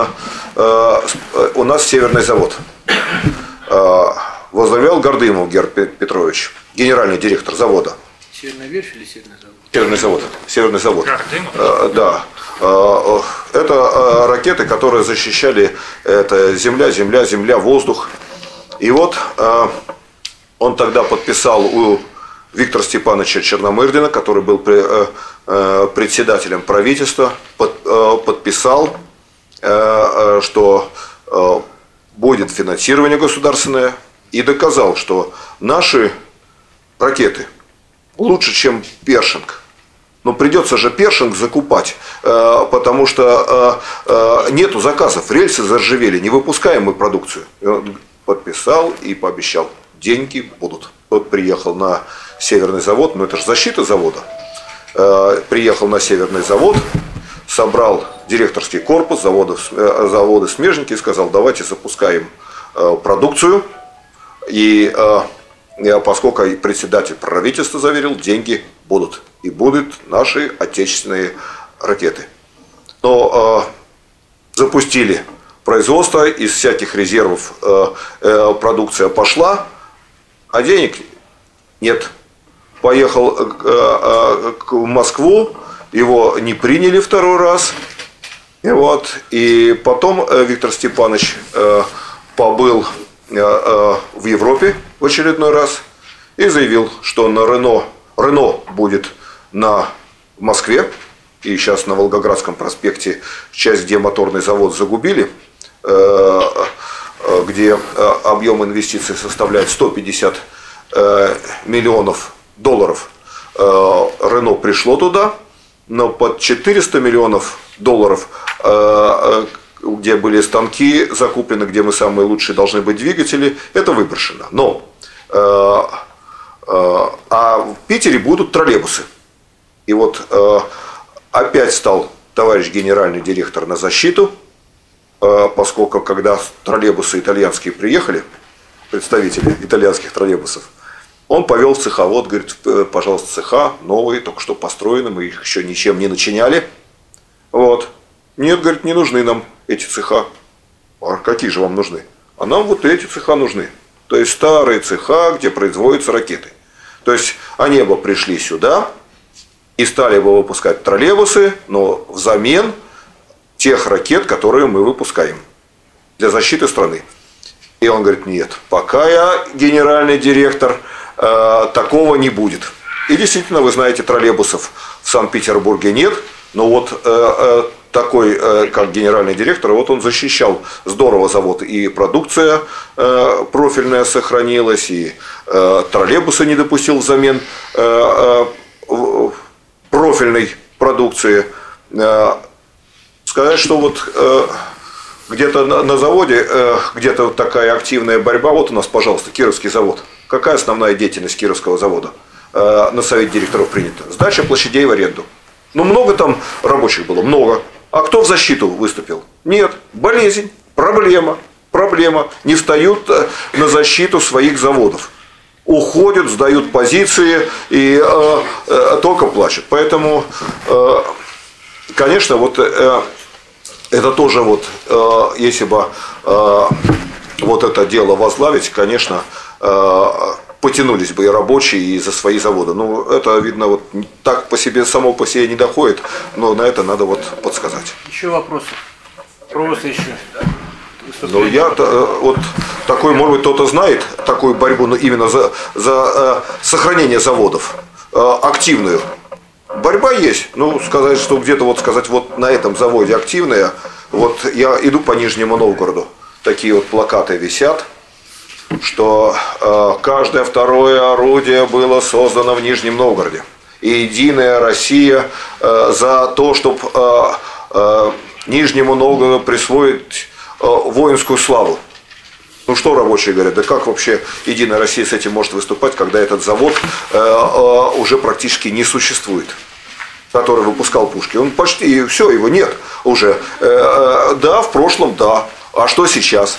Speaker 4: у нас Северный завод. Возглавлял Гордымов Герб Петрович, генеральный директор завода.
Speaker 1: Северная верфь или Северный завод?
Speaker 4: Северный завод. Северный завод. Да. Это ракеты, которые защищали это земля, воздух. И вот он тогда подписал у Виктора Степановича Черномырдина, который был председателем правительства, подписал, что будет финансирование государственное, и доказал, что наши ракеты лучше, чем Першинг. Но придется же Першинг закупать, потому что нету заказов, рельсы заржавели, не выпускаем мы продукцию. И он подписал и пообещал, деньги будут. Тот приехал на Северный завод, но это же защита завода. Приехал на Северный завод, собрал директорский корпус завода смежники и сказал, давайте запускаем продукцию. И поскольку председатель правительства заверил, деньги будут. И будут наши отечественные ракеты. Но запустили производство, из всяких резервов продукция пошла, а денег нет. Поехал в Москву, его не приняли второй раз. И потом Виктор Степанович побыл в Европе в очередной раз и заявил, что на Рено будет в Москве, и сейчас на Волгоградском проспекте часть, где моторный завод загубили, где объем инвестиций составляет 150 миллионов долларов. Рено пришло туда, но под 400 миллионов долларов, где были станки закуплены, где мы самые лучшие должны быть двигатели, это выброшено. Но в Питере будут троллейбусы. И вот опять стал товарищ генеральный директор на защиту, поскольку когда троллейбусы итальянские приехали, представители итальянских троллейбусов, он повел в цеха. Вот, говорит, пожалуйста, цеха новые, только что построены, мы их еще ничем не начиняли. Вот. Нет, говорит, не нужны нам эти цеха. А какие же вам нужны? А нам вот эти цеха нужны. То есть старые цеха, где производятся ракеты. То есть они бы пришли сюда и стали бы выпускать троллейбусы, но взамен тех ракет, которые мы выпускаем для защиты страны. И он говорит, нет, пока я генеральный директор, такого не будет. И действительно, вы знаете, троллейбусов в Санкт-Петербурге нет, но вот такой, как генеральный директор, вот он защищал здорово завод, и продукция профильная сохранилась, и троллейбусы не допустил взамен профильной продукции. Сказать, что вот где-то на заводе, где-то вот такая активная борьба. Вот у нас, пожалуйста, Кировский завод. Какая основная деятельность Кировского завода? На совет директоров принято. Сдача площадей в аренду. Ну, много там рабочих было, много. А кто в защиту выступил? Нет. Болезнь, проблема. Не встают на защиту своих заводов. Уходят, сдают позиции и только плачут. Поэтому, конечно, вот это тоже вот, если бы вот это дело возглавить, конечно, потянулись бы и рабочие, и за свои заводы. Ну, это, видно, вот так само по себе не доходит, но на это надо вот подсказать.
Speaker 1: Еще вопросы? Вопросы еще?
Speaker 4: Ну, я вот такой, может быть, кто-то знает такую борьбу, но именно за сохранение заводов, активную. Борьба есть. Ну, сказать, что где-то вот сказать, вот на этом заводе активная, вот я иду по Нижнему Новгороду, такие вот плакаты висят, что каждое второе орудие было создано в Нижнем Новгороде. И Единая Россия за то, чтобы Нижнему Новгороду присвоить воинскую славу. Ну что рабочие говорят, да как вообще Единая Россия с этим может выступать, когда этот завод уже практически не существует, который выпускал пушки. Он почти, все, его нет уже. Да, в прошлом, да. А что сейчас?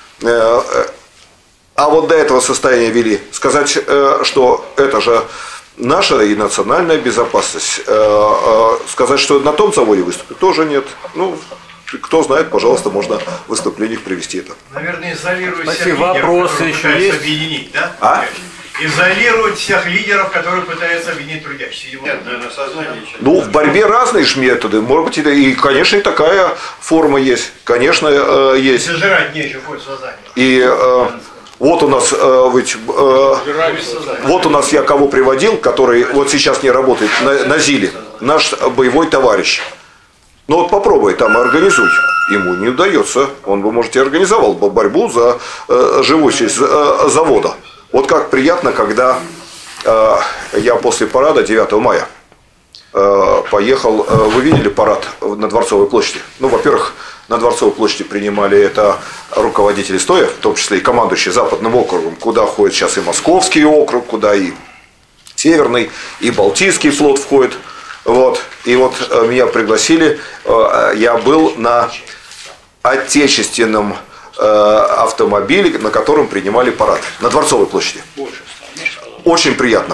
Speaker 4: А вот до этого состояния вели. Сказать, что это же наша и национальная безопасность. Сказать, что на том заводе выступит, тоже нет. Ну, кто знает, пожалуйста, можно в выступлениях привести это.
Speaker 5: Наверное, изолировать
Speaker 1: Спасибо.
Speaker 5: всех лидеров,
Speaker 1: Вопросы
Speaker 5: которые
Speaker 1: еще
Speaker 5: пытаются
Speaker 1: есть?
Speaker 5: объединить, да?
Speaker 4: А?
Speaker 5: Изолировать всех лидеров, которые пытаются объединить трудящихся. Нет, наверное, сознание.
Speaker 4: Ну, в борьбе разные же методы. Может быть, и, конечно, и такая форма есть. Конечно, есть.
Speaker 5: Зажирать нечего, хоть сознание.
Speaker 4: И вот у нас вот у нас я кого приводил, который вот сейчас не работает на ЗИЛе, наш боевой товарищ. Ну вот попробуй там организуй. Ему не удается. Он бы, может, и организовал бы борьбу за живучесть завода. Вот как приятно, когда я после парада 9 мая поехал. Вы видели парад на Дворцовой площади? Ну, во-первых, на Дворцовой площади принимали это руководители стоя, в том числе и командующий Западным округом, куда входит сейчас и Московский округ, куда и Северный, и Балтийский флот входит. Вот. И вот меня пригласили, я был на отечественном автомобиле, на котором принимали парад, на Дворцовой площади. Очень приятно.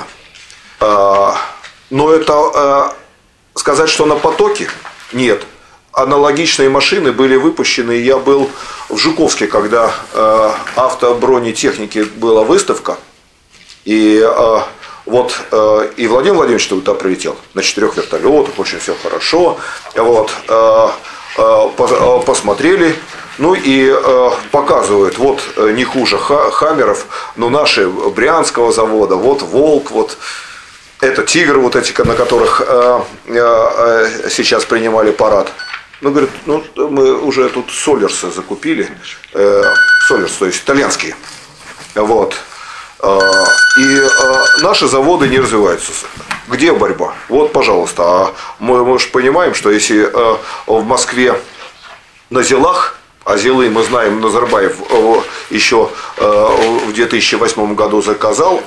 Speaker 4: Но это сказать, что на потоке? Нет. Аналогичные машины были выпущены. Я был в Жуковске, когда автобронетехники была выставка. И вот и Владимир Владимирович туда прилетел на 4 вертолетах, очень все хорошо. Вот, посмотрели, ну и показывают, вот не хуже Хаммеров, но наши Брянского завода, вот Волк, вот это Тигр, вот эти, на которых сейчас принимали парад. Ну, говорят, ну мы уже тут Солерсы закупили, Солерс, то есть итальянские, вот. И наши заводы не развиваются. Где борьба? Вот, пожалуйста. А мы же понимаем, что если в Москве на ЗИЛах, а ЗИЛы, мы знаем, Назарбаев еще в 2008 году заказал,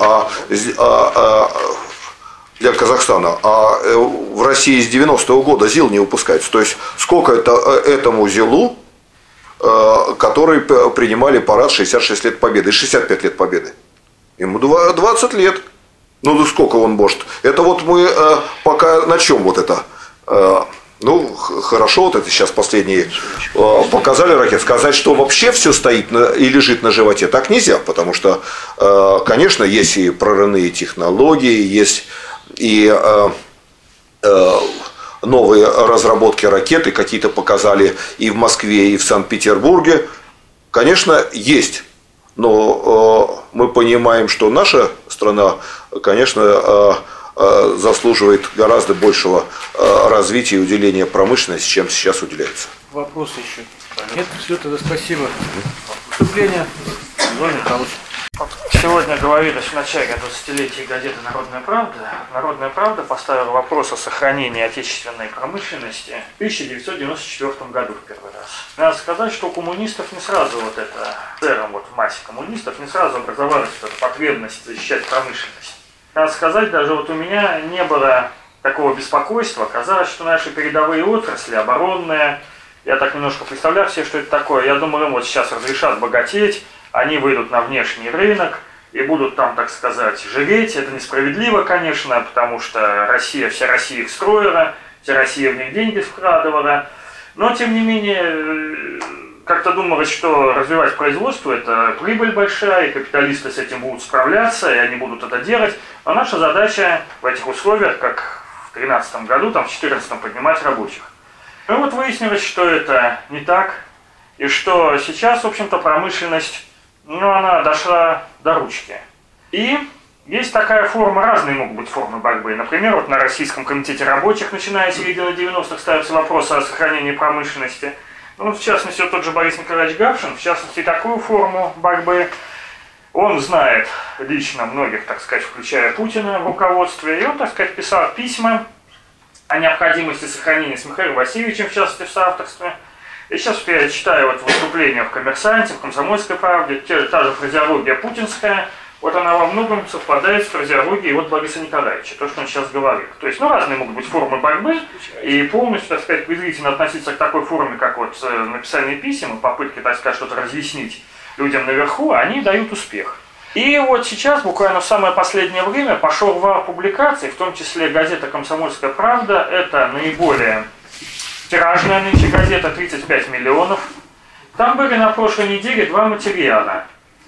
Speaker 4: для Казахстана, а в России с 90-го года ЗИЛ не выпускается. То есть сколько это этому ЗИЛу, который принимали парад 66 лет Победы и 65 лет Победы? Ему 20 лет. Ну, сколько он может? Это вот мы пока на чем вот это? Ну, хорошо, вот это сейчас последние показали ракеты. Сказать, что вообще все стоит и лежит на животе, так нельзя. Потому что, конечно, есть и прорывные технологии, есть и новые разработки ракеты, какие-то показали и в Москве, и в Санкт-Петербурге. Конечно, есть. Но мы понимаем, что наша страна, конечно, заслуживает гораздо большего развития и уделения промышленности, чем сейчас уделяется.
Speaker 1: Вопросы еще? Нет? Все, тогда спасибо. Выступление. Иван Михайлович.
Speaker 6: Сегодня говорилось в начале 20-летия газеты «Народная правда». «Народная правда» поставила вопрос о сохранении отечественной промышленности в 1994 году в первый раз. Надо сказать, что у коммунистов не сразу вот это, в массе коммунистов, не сразу образовалась вот эта потребность защищать промышленность. Надо сказать, даже вот у меня не было такого беспокойства. Казалось, что наши передовые отрасли, оборонные, я так немножко представляю себе, что это такое. Я думал, им вот сейчас разрешат богатеть, они выйдут на внешний рынок и будут там, так сказать, жиреть. Это несправедливо, конечно, потому что вся Россия их строила, вся Россия в них деньги вкладывала. Но, тем не менее, как-то думалось, что развивать производство – это прибыль большая, и капиталисты с этим будут справляться, и они будут это делать. Но наша задача в этих условиях, как в 2013 году, там, в 2014 поднимать рабочих. И вот выяснилось, что это не так, и что сейчас, в общем-то, промышленность, она дошла до ручки. И есть такая форма, разные могут быть формы борьбы. Например, вот на Российском комитете рабочих, начиная с середины 90-х, ставятся вопросы о сохранении промышленности. Ну, в частности, вот тот же Борис Николаевич Гавшин, в частности, такую форму борьбы. Он знает лично многих, так сказать, включая Путина в руководстве, и он, так сказать, писал письма о необходимости сохранения с Михаилом Васильевичем, в частности, в соавторстве. И сейчас я читаю вот выступления в «Коммерсанте», в «Комсомольской правде», та же фразеология путинская, вот она во многом совпадает с фразеологией вот Бориса Николаевича, то, что он сейчас говорил. То есть, разные могут быть формы борьбы, и полностью, так сказать, презрительно относиться к такой форме, как вот написание писем и попытки, так сказать, что-то разъяснить людям наверху, они дают успех. И вот сейчас, буквально в самое последнее время, пошел вал публикаций, в том числе газета «Комсомольская правда». Это наиболее тиражная нынче газета, 35 миллионов. Там были на прошлой неделе 2 материала.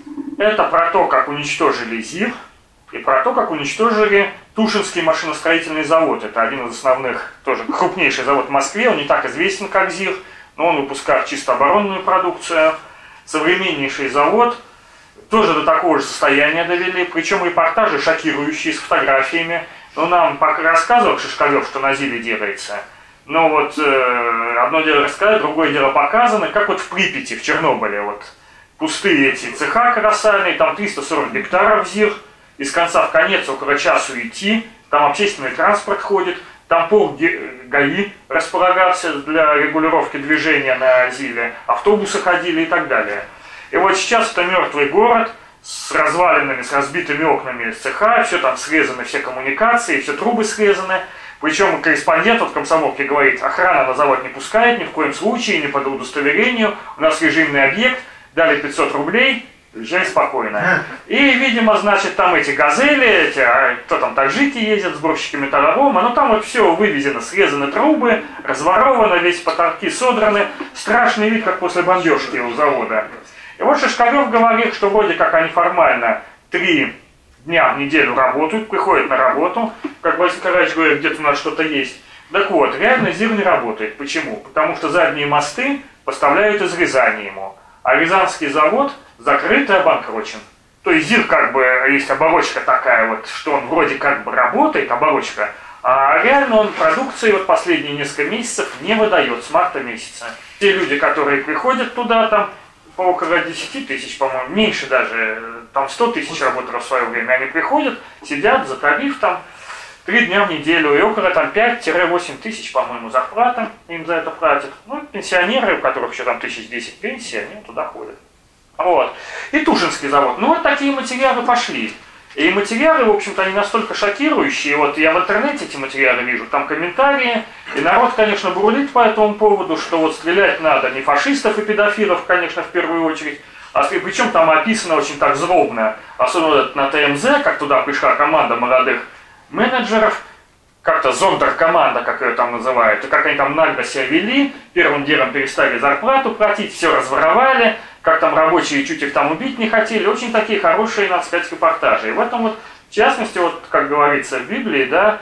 Speaker 6: Это про то, как уничтожили ЗИР, и про то, как уничтожили Тушинский машиностроительный завод. Это один из основных, тоже крупнейший завод в Москве. Он не так известен, как ЗИР, но он выпускает чисто оборонную продукцию. Современнейший завод. Тоже до такого же состояния довели. Причем репортажи шокирующие, с фотографиями. Но нам пока рассказывал Шишкарев, что на ЗИРе делается. Но вот одно дело рассказать, другое дело показано, как вот в Припяти, в Чернобыле, вот пустые эти цеха колоссальные, там 340 гектаров ЗИР, из конца в конец около часу идти, там общественный транспорт ходит, там пол ГАИ располагался для регулировки движения на ЗИЛе, автобусы ходили и так далее. И вот сейчас это мертвый город с развалинами, с разбитыми окнами цеха, все там срезаны, все коммуникации, все трубы срезаны. Причем корреспондент в комсомолке говорит, охрана на завод не пускает, ни в коем случае, не по удостоверению, у нас режимный объект, дали 500 рублей, езжай спокойно. И, видимо, значит, там эти газели, кто там, таджики ездят, сборщики металлолома, ну там вот все вывезено, срезаны трубы, разворовано, весь потолки содраны, страшный вид, как после бомбежки у завода. И вот Шишкарев говорит, что вроде как они формально 3 дня в неделю работают, приходят на работу, как Борис Николаевич говорит, где-то у нас что-то есть. Так вот, реально ЗИР не работает. Почему? Потому что задние мосты поставляют из Рязани ему, а Рязанский завод закрыт и обанкрочен. То есть ЗИР как бы, есть оборочка такая вот, что он вроде как бы работает, оборочка, а реально он продукции вот последние несколько месяцев не выдает, с марта месяца. Те люди, которые приходят туда, там, около 10 тысяч, по-моему, меньше даже, там 100 тысяч работало в свое время, они приходят, сидят за тариф там 3 дня в неделю, и около там 5-8 тысяч, по-моему, зарплата им за это платят. Ну, пенсионеры, у которых еще там 1010 пенсии, они туда ходят. Вот. И Тушинский завод. Ну, вот такие материалы пошли. И материалы, в общем-то, они настолько шокирующие. Вот я в интернете эти материалы вижу, там комментарии, и народ, конечно, бурлит по этому поводу, что вот стрелять надо не фашистов и педофилов, конечно, в первую очередь, а причем там описано очень так злобно, особенно на ТМЗ, как туда пришла команда молодых менеджеров, как-то зондеркоманда, как ее там называют, и как они там нагло себя вели, первым делом перестали зарплату платить, все разворовали, как там рабочие чуть их там убить не хотели, очень такие хорошие, надо сказать, репортажи. И в этом вот, в частности, вот, как говорится в Библии, да,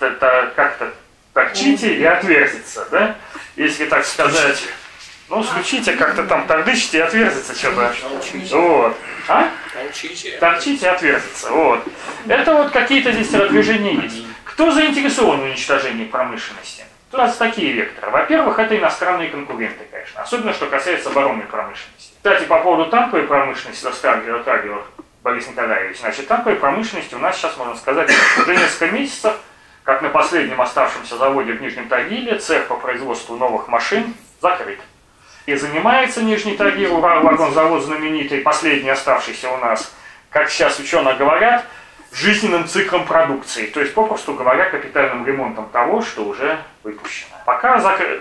Speaker 6: как-то торчите и отверзится, да, если так сказать, ну, стучите как-то там, тордычите и отверзится что-то. Вот. А? Торчите и отверзится, вот. Это вот какие-то здесь движения есть. Кто заинтересован в уничтожении промышленности? У нас такие векторы. Во-первых, это иностранные конкуренты, конечно. Особенно, что касается оборонной промышленности. Кстати, по поводу танковой промышленности, затрагивал Борис Николаевич. Значит, танковой промышленности у нас сейчас, можно сказать, уже несколько месяцев, как на последнем оставшемся заводе в Нижнем Тагиле, цех по производству новых машин закрыт. И занимается Нижний Тагил, вагонзавод знаменитый, последний оставшийся у нас, как сейчас ученые говорят, жизненным циклом продукции, то есть, попросту говоря, капитальным ремонтом того, что уже выпущено. Пока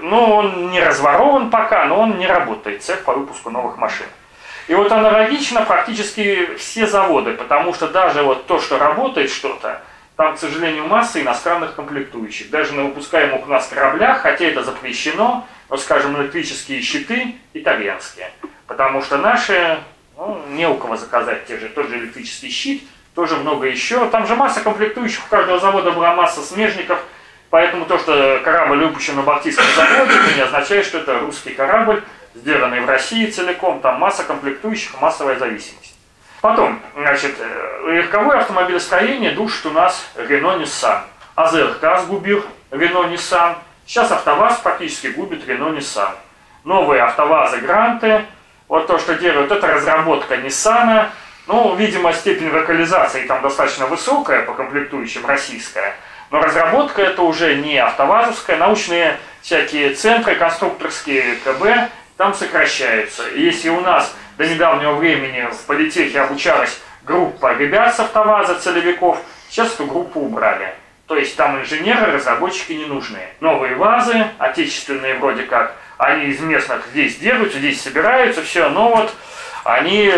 Speaker 6: он не разворован пока, но он не работает, цех по выпуску новых машин. И вот аналогично практически все заводы, потому что даже вот то, что работает что-то, там, к сожалению, масса иностранных комплектующих. Даже на выпускаемых у нас кораблях, хотя это запрещено, но, скажем, электрические щиты итальянские. Потому что наши, не у кого заказать тот же электрический щит, тоже много еще. Там же масса комплектующих, у каждого завода была масса смежников, поэтому то, что корабль выпущен на Балтийском заводе, это не означает, что это русский корабль, сделанный в России целиком, там масса комплектующих, массовая зависимость. Потом, значит, легковое автомобилестроение душит у нас Рено-Ниссан. АЗРК сгубил Рено-Ниссан. Сейчас АвтоВАЗ практически губит Рено-Ниссан. Новые АвтоВАЗы Гранты, вот то, что делают, это разработка Ниссана. Ну, видимо, степень локализации там достаточно высокая, по комплектующим российская. Но разработка это уже не автовазовская. Научные всякие центры, конструкторские КБ там сокращаются. И если у нас до недавнего времени в политехе обучалась группа ребят с АвтоВАЗа, целевиков, сейчас эту группу убрали. То есть там инженеры, разработчики не нужны. Новые ВАЗы, отечественные вроде как, они из местных здесь делают, здесь собираются, все, но вот они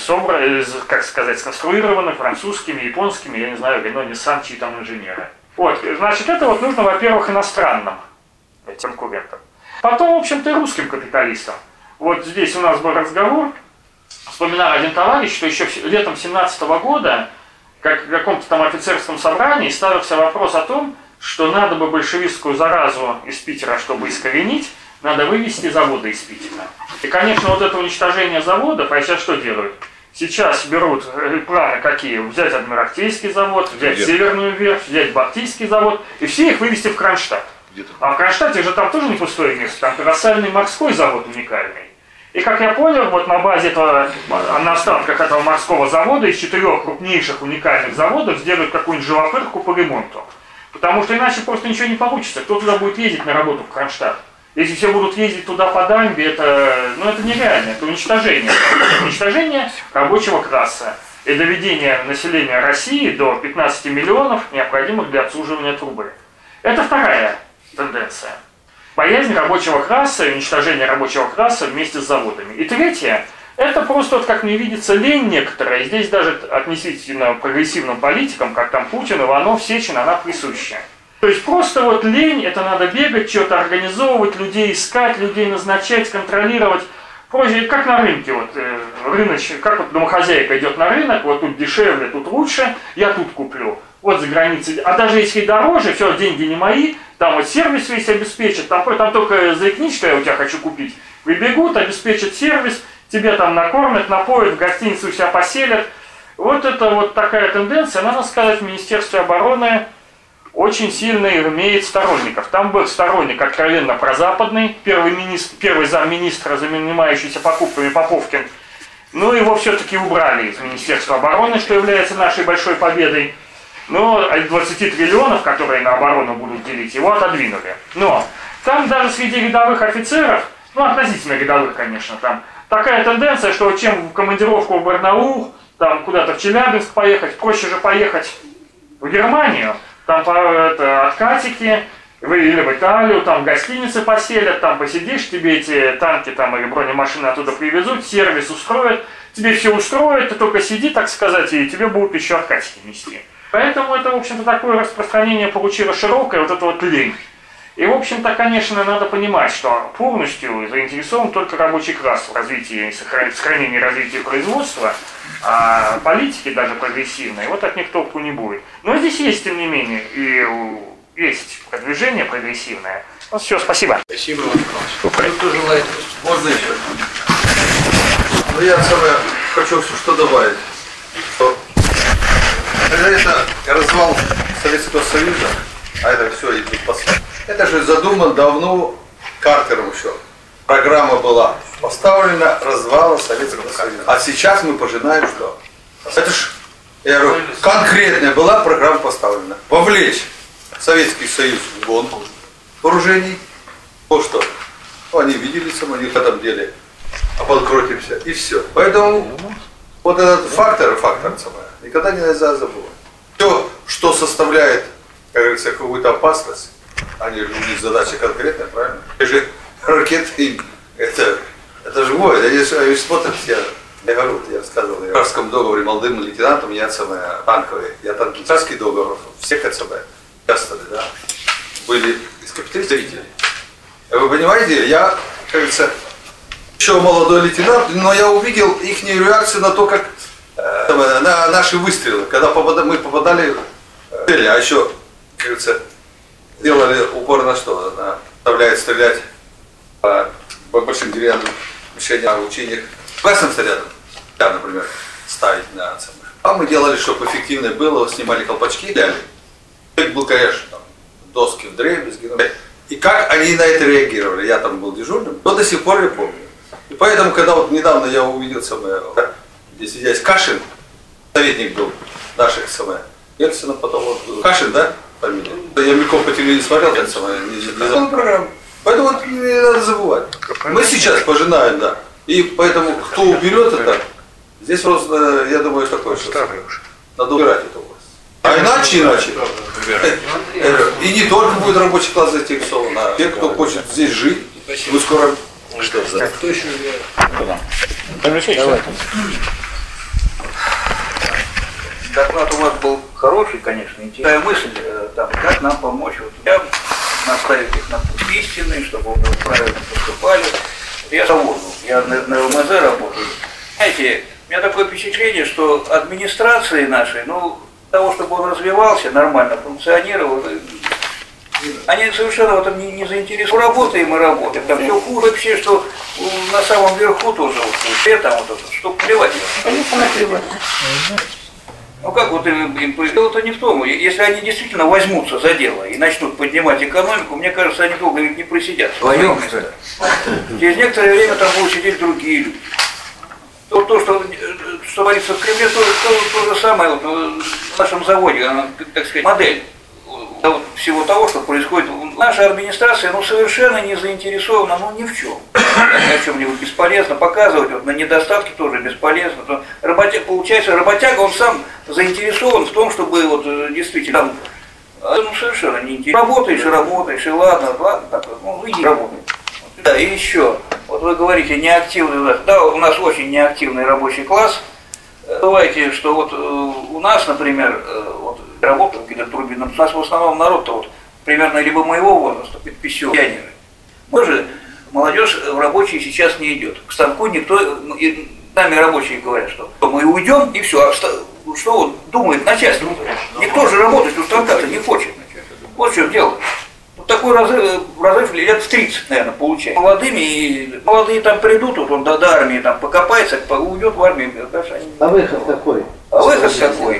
Speaker 6: как сказать, сконструированы французскими, японскими, я не знаю, Рено, Ниссан, чьи там инженеры. Вот, значит, это вот нужно, во-первых, иностранным конкурентам. Потом, в общем-то, и русским капиталистам. Вот здесь у нас был разговор, вспоминал один товарищ, что еще летом 2017 года, как в каком-то там офицерском собрании, ставился вопрос о том, что надо бы большевистскую заразу из Питера, чтобы искоренить, надо вывести заводы из Питера. И, конечно, вот это уничтожение заводов, а сейчас что делают? Сейчас берут планы какие? Взять Адмиралтейский завод, взять Северную верфь, взять Балтийский завод, и все их вывести в Кронштадт. А в Кронштадте же там тоже не пустое место, там колоссальный морской завод уникальный. И, как я понял, вот на базе этого, на останках этого морского завода из 4 крупнейших уникальных заводов сделают какую-нибудь живопырку по ремонту. Потому что иначе просто ничего не получится. Кто туда будет ездить на работу в Кронштадт? Если все будут ездить туда по дамбе, это нереально, это уничтожение. Это уничтожение рабочего класса и доведение населения России до 15 миллионов, необходимых для обслуживания трубы. Это вторая тенденция. Боязнь рабочего класса и уничтожение рабочего класса вместе с заводами. И третье, это просто, вот как мне видится, лень некоторая. И здесь даже относительно прогрессивным политикам, как там Путин, Иванов, Сечин, она присуща. То есть просто вот лень, это надо бегать, что-то организовывать, людей искать, людей назначать, контролировать. Прочее, как на рынке, вот, как вот домохозяйка идет на рынок, вот тут дешевле, тут лучше, я тут куплю. Вот за границей, а даже если дороже, все, деньги не мои, там вот сервис весь обеспечат, там только заикнись, что я у тебя хочу купить. Прибегут, обеспечат сервис, тебе там накормят, напоят, в гостиницу себя поселят. Вот это вот такая тенденция, надо сказать, в Министерстве обороны очень сильно имеет сторонников. Там был сторонник откровенно прозападный, первый замминистра, занимающийся покупками Поповкин. Но его все-таки убрали из Министерства обороны, что является нашей большой победой. Но от 20 триллионов, которые на оборону будут делить, его отодвинули. Но там даже среди рядовых офицеров, относительно рядовых, конечно, там такая тенденция, что чем в командировку в Барнаул, там куда-то в Челябинск поехать, проще же поехать в Германию, там откатики, или в Италию, там в гостинице поселят, там посидишь, тебе эти танки там или бронемашины оттуда привезут, сервис устроят, тебе все устроят, ты только сиди, так сказать, и тебе будут еще откатики нести. Поэтому это, в общем-то, такое распространение получило широкое, вот это вот лень. И, в общем-то, конечно, надо понимать, что полностью заинтересован только рабочий класс в развитии, сохранении развития производства, а политики даже прогрессивные, вот от них толку не будет. Но здесь есть, тем не менее, и есть продвижение прогрессивное. Вот все, спасибо.
Speaker 7: Спасибо, Иван Николаевич. Кто желает? Можно еще? Я хочу что добавить. Когда это развал Советского Союза, а это все идет после. Это же задумано давно Картером еще. Программа была поставлена развала Советского Союза. А сейчас мы пожинаем что? Это ж, я говорю, конкретная была программа поставлена. Вовлечь Советский Союз в гонку вооружений. Вот что. Ну, они видели самолет в этом деле, обанкротимся, и все. Поэтому вот этот фактор самое, никогда нельзя забывать. Все, что составляет, как говорится, какую-то опасность, они же, у них задача конкретная, правильно? Это же ракеты, это живое, они смотрят, я говорю, я рассказывал, в Карском договоре молодым лейтенантом я танковые, я танкистский договор, всех участвовали, да, были зрители. Вы понимаете, я, как говорится, еще молодой лейтенант, но я увидел их реакцию на то, как на наши выстрелы, когда мы попадали в цели, а еще, как говорится, делали упор на что? Заставляет стрелять по большим деревянным мишеням, учениях. Красным снарядом, да, например, ставить на цены. А мы делали, чтобы эффективно было, снимали колпачки, взяли. Это был, конечно, там, доски в дребезги. И как они на это реагировали, я там был дежурным, но до сих пор я помню. И поэтому, когда вот недавно я увидел здесь здесь Кашин, советник был наших Ельцина, потом вот Кашин, да, фамилия. Я мельком по телевизору смотрел, это не программу. Поэтому вот не надо забывать. Мы сейчас пожинаем, да. И поэтому, кто уберет это, здесь просто, я думаю, такое, что надо убирать эту власть. А иначе. И не только будет рабочий класс заинтересован, а те, кто хочет здесь жить, мы скоро...
Speaker 1: Кто еще?
Speaker 8: Доклад у вас был хороший, конечно, интересная мысль, там, как нам помочь наставить их на путь истины, чтобы мы правильно поступали. Я завожу, я на ЛМЗ работаю. Знаете, у меня такое впечатление, что администрации нашей, ну, того, чтобы он развивался, нормально функционировал, они совершенно в этом не заинтересованы. Работаем и работаем. Там все хуже вообще, что на самом верху тоже, вот, там вот это, что плевать. Ну как вот им дело-то не в том, если они действительно возьмутся за дело и начнут поднимать экономику, мне кажется, они долго ведь не просидят. Через некоторое время там будут сидеть другие люди. То что творится в Кремле, то же самое вот, в нашем заводе, так сказать, модель всего того, что происходит. Наша администрация совершенно не заинтересована ни в чем. О чем-нибудь бесполезно показывать, вот, на недостатки тоже бесполезно. Получается, работяга, он сам заинтересован в том, чтобы вот, действительно совершенно не интересно. Работаешь, и ладно, так, иди работай. Да, и еще, вот вы говорите, неактивный, да, у нас очень неактивный рабочий класс. Бывайте, что вот у нас, например, вот работа в гидротурбинном, у нас в основном народ-то вот примерно либо моего возраста, пенсионеры. Мы же, молодежь в рабочие сейчас не идет. К станку никто, и нами рабочие говорят, что мы уйдем и все, а что вот думает начальство? Никто же работать у станка-то не хочет. Вот в чем дело. Вот такой разрыв лет в 30, наверное, получается. Молодые там придут, вот он до армии там покопается, уйдет в армию.
Speaker 9: А выход какой?
Speaker 8: А выход какой?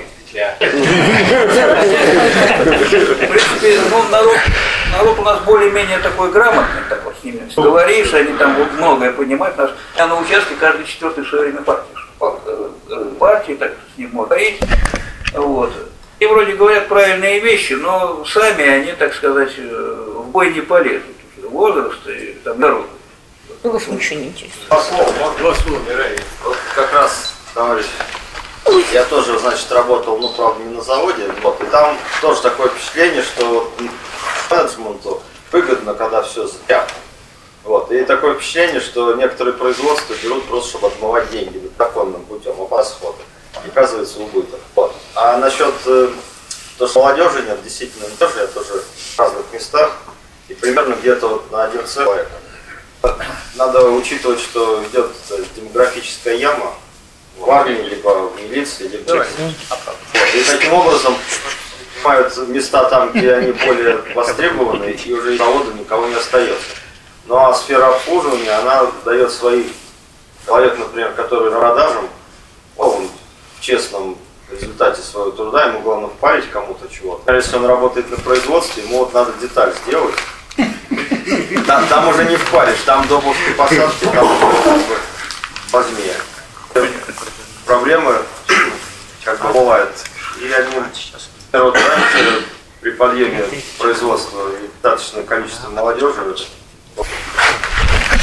Speaker 8: В принципе, народ у нас более-менее такой грамотный, так вот с ними говоришь, они там вот многое понимают. Я на участке каждый четвертый в свое время партии, так с ним можно говорить. Вот. И вроде говорят правильные вещи, но сами они, так сказать, в бой не полезут. Возраст и там народ.
Speaker 10: Было ничего не интересно.
Speaker 11: Вот как раз, товарищ, я тоже, значит, работал, правда, не на заводе, вот, и там тоже такое впечатление, что менеджменту выгодно, когда все затянуто. Вот, и такое впечатление, что некоторые производства берут просто, чтобы отмывать деньги законным путем, расходы. И оказывается убыток. Вот. А насчет того, что молодежи нет, действительно не тоже, я тоже в разных местах, и примерно где-то вот на 1 человек. Надо учитывать, что идет демографическая яма в армии, либо в милиции, либо вот. И таким образом занимают места там, где они более востребованы, и уже из завода никого не остается. Ну а сфера обслуживания, она дает своих человек, например, который на продажам, он в честном результате своего труда, ему главное впарить кому-то чего-то. Если он работает на производстве, ему вот надо деталь сделать. Там уже не впаришь, там до после посадки, там уже важнее. Проблемы как бы бывают. И они, вот раньше при подъеме производства и достаточное количество молодежи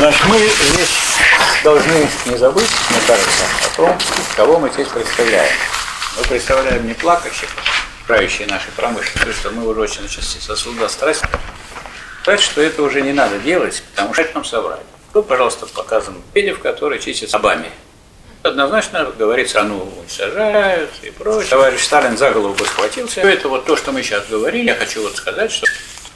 Speaker 2: Значит, мы здесь должны не забыть, мне кажется, о том, кого мы здесь представляем. Мы представляем не плакащих, правящие нашей промышленности, что мы уже очень со суда страсти. Сказать, что это уже не надо делать, потому что это нам собрали. Тут, пожалуйста, показан Медведев, который чистит Обаме. Однозначно говорит, страну уничтожают и прочее. Товарищ Сталин за голову бы схватился. Это вот то, что мы сейчас говорили. Я хочу вот сказать, что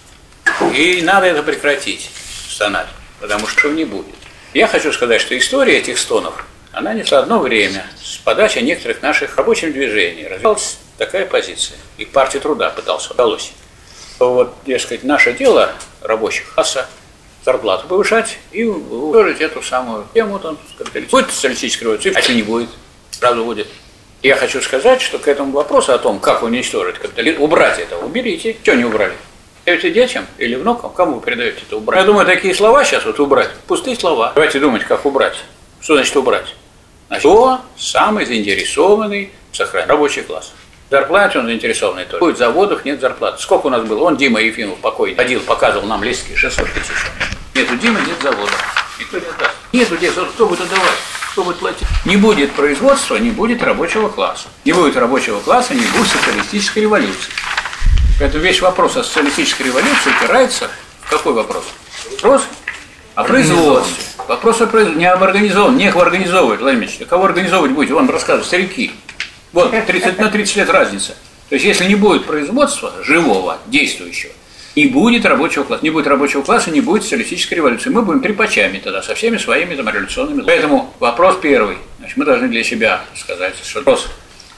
Speaker 2: и надо это прекратить, стонать, потому что не будет. Я хочу сказать, что история этих стонов, она не в одно время с подачи некоторых наших рабочих движений развивалась такая позиция. И партия труда удалось. Вот, дескать, наше дело рабочих класса зарплату повышать и выложить эту самую тему, там, будет социалистическая революция, а если не будет, сразу будет. Я хочу сказать, что к этому вопросу о том, как уничтожить капитализм, убрать это, уберите. Что не убрали? Даете детям или внукам? Кому вы передаете это убрать? Я думаю, такие слова сейчас вот убрать, пустые слова. Давайте думать, как убрать. Что значит убрать? Значит, кто самый заинтересованный в сохранении? Рабочий класс. В зарплате он заинтересованный тоже. Будет заводов, нет зарплаты. Сколько у нас было? Он, Дима Ефимов, покойный, ходил, показывал нам листки, 600 тысяч. Нету Димы, нет завода. Никто не отдаст. Нету детей, кто будет отдавать? Кто будет платить? Не будет производства, не будет рабочего класса. Не будет рабочего класса, не будет социалистической революции. Поэтому весь вопрос о социалистической революции упирается в какой вопрос? Вопрос о производстве. Вопрос о производстве. Не об организованном, некого организовывать, Владимир Ильич. Кого организовывать будете? Вон рассказывают, старики. Вот, на 30 лет разница. То есть, если не будет производства живого, действующего, не будет рабочего класса. Не будет рабочего класса, не будет социалистической революции. Мы будем трепачами тогда, со всеми своими там, революционными. Поэтому вопрос первый. Значит, мы должны для себя сказать, что вопрос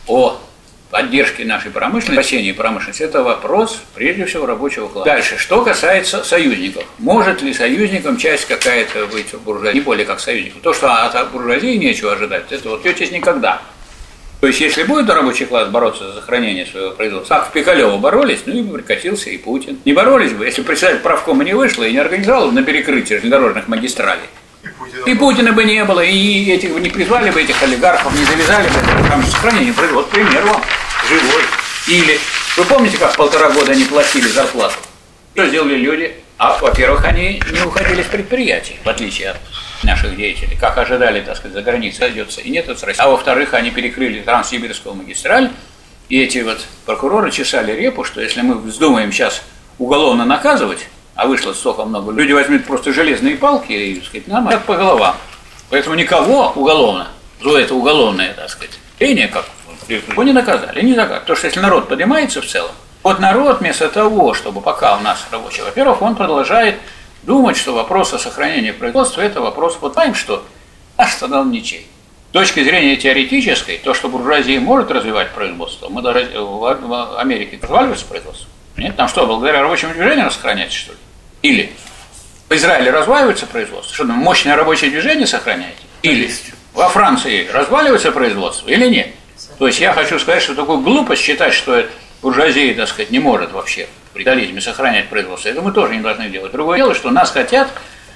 Speaker 2: о поддержке нашей промышленности, спасении промышленности, это вопрос, прежде всего, рабочего класса. Дальше, что касается союзников. Может ли союзникам часть какая-то быть в буржуазии, не более как союзников? То, что от буржуазии нечего ожидать, это вот тетесь никогда. То есть, если будет рабочий класс бороться за сохранение своего производства, как в Пикалево боролись, ну и бы прикатился и Путин. Не боролись бы, если председатель правкома не вышло и не организовал на перекрытии железнодорожных магистралей. И Путина бы не было, и этих не призвали бы, этих олигархов, не завязали бы, там же сохранение производства. Вот пример вам, живой. Или, вы помните, как 1,5 года они платили зарплату? Что сделали люди? Во-первых, они не уходили с предприятий, в отличие от наших деятелей, как ожидали, так сказать, за границей сойдется, и нет, это с Россией. А во-вторых, они перекрыли Транссибирскую магистраль, и эти вот прокуроры чесали репу, что если мы вздумаем сейчас уголовно наказывать, а вышло столько много, люди возьмут просто железные палки и, так сказать, нам по головам. Поэтому никого уголовно, за это уголовное, так сказать, трение, как его не наказали, не наказали. Потому что если народ поднимается в целом, вот народ вместо того, чтобы пока у нас рабочий, во-первых, он продолжает думать, что вопрос о сохранении производства – это вопрос, вот знаем, что наш страна ничей. С точки зрения теоретической, то, что буржуазия может развивать производство, мы даже в Америке разваливается производство. Нет, там что, благодаря рабочему движению сохраняется, что ли? Или в Израиле разваливается производство, что там мощное рабочее движение сохраняете? Или во Франции разваливается производство, или нет? То есть я хочу сказать, что такую глупость считать, что буржуазия, так сказать, не может вообще при капитализме сохранять производство. Это мы тоже не должны делать. Другое дело, что нас хотят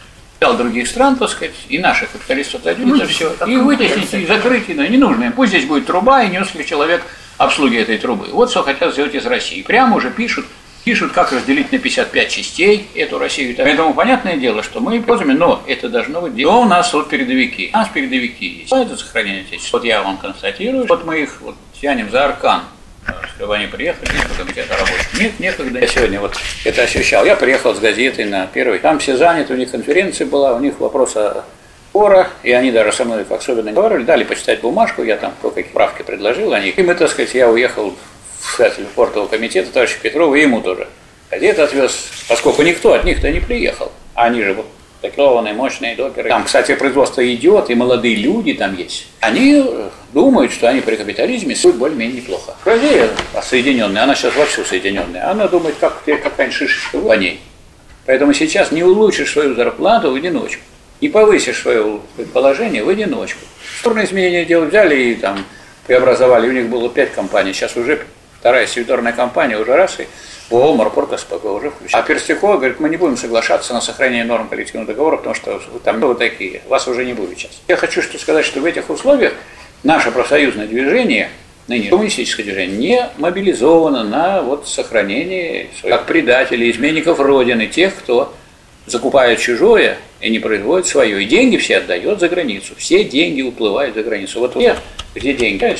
Speaker 2: других стран, так сказать, и наших капиталистов отдадут, все, и вытеснить, и закрыть, и не нужно. Пусть здесь будет труба, и несколько человек обслуги этой трубы. Вот что хотят сделать из России. Прямо уже пишут, как разделить на 55 частей эту Россию. Поэтому понятное дело, что мы пользуемся, но это должно быть дело. Но у нас вот передовики. У нас передовики есть. Это сохранение отечества. Вот я вам констатирую, вот мы их вот тянем за аркан, чтобы они приехали, комитета рабочих. Нет, некогда. Я сегодня вот это ощущал. Я приехал с газетой на первый. Там все заняты, у них конференция была, у них вопрос о спора, и они даже со мной особенно не говорили, дали почитать бумажку, я там кое-какие правки предложил, они. И мы, так сказать, я уехал в портового комитета товарища Петрова, и ему тоже. Газет отвез, поскольку никто от них-то не приехал. Они же вот такие мощные докеры. Там, кстати, производство идет, и молодые люди там есть. Они думают, что они при капитализме будут более-менее неплохо. Россия соединенная, она сейчас вовсю соединенная, она думает, как какая-нибудь шишечка по ней. Поэтому сейчас не улучшишь свою зарплату в одиночку, не повысишь свое положение в одиночку. Структурные изменения делали, взяли и там преобразовали, у них было 5 компаний, сейчас уже вторая сервиторная компания уже раз и ООО «Морпорт СПГ» уже включена. А Перстякова говорит, мы не будем соглашаться на сохранение норм коллективного договора, потому что вы там вот такие, вас уже не будет сейчас. Я хочу сказать, что в этих условиях наше профсоюзное движение, ныне коммунистическое движение, не мобилизовано на вот сохранение своих, как предателей, изменников Родины, тех, кто закупает чужое и не производит свое. И деньги все отдает за границу. Все деньги уплывают за границу. Вот где деньги,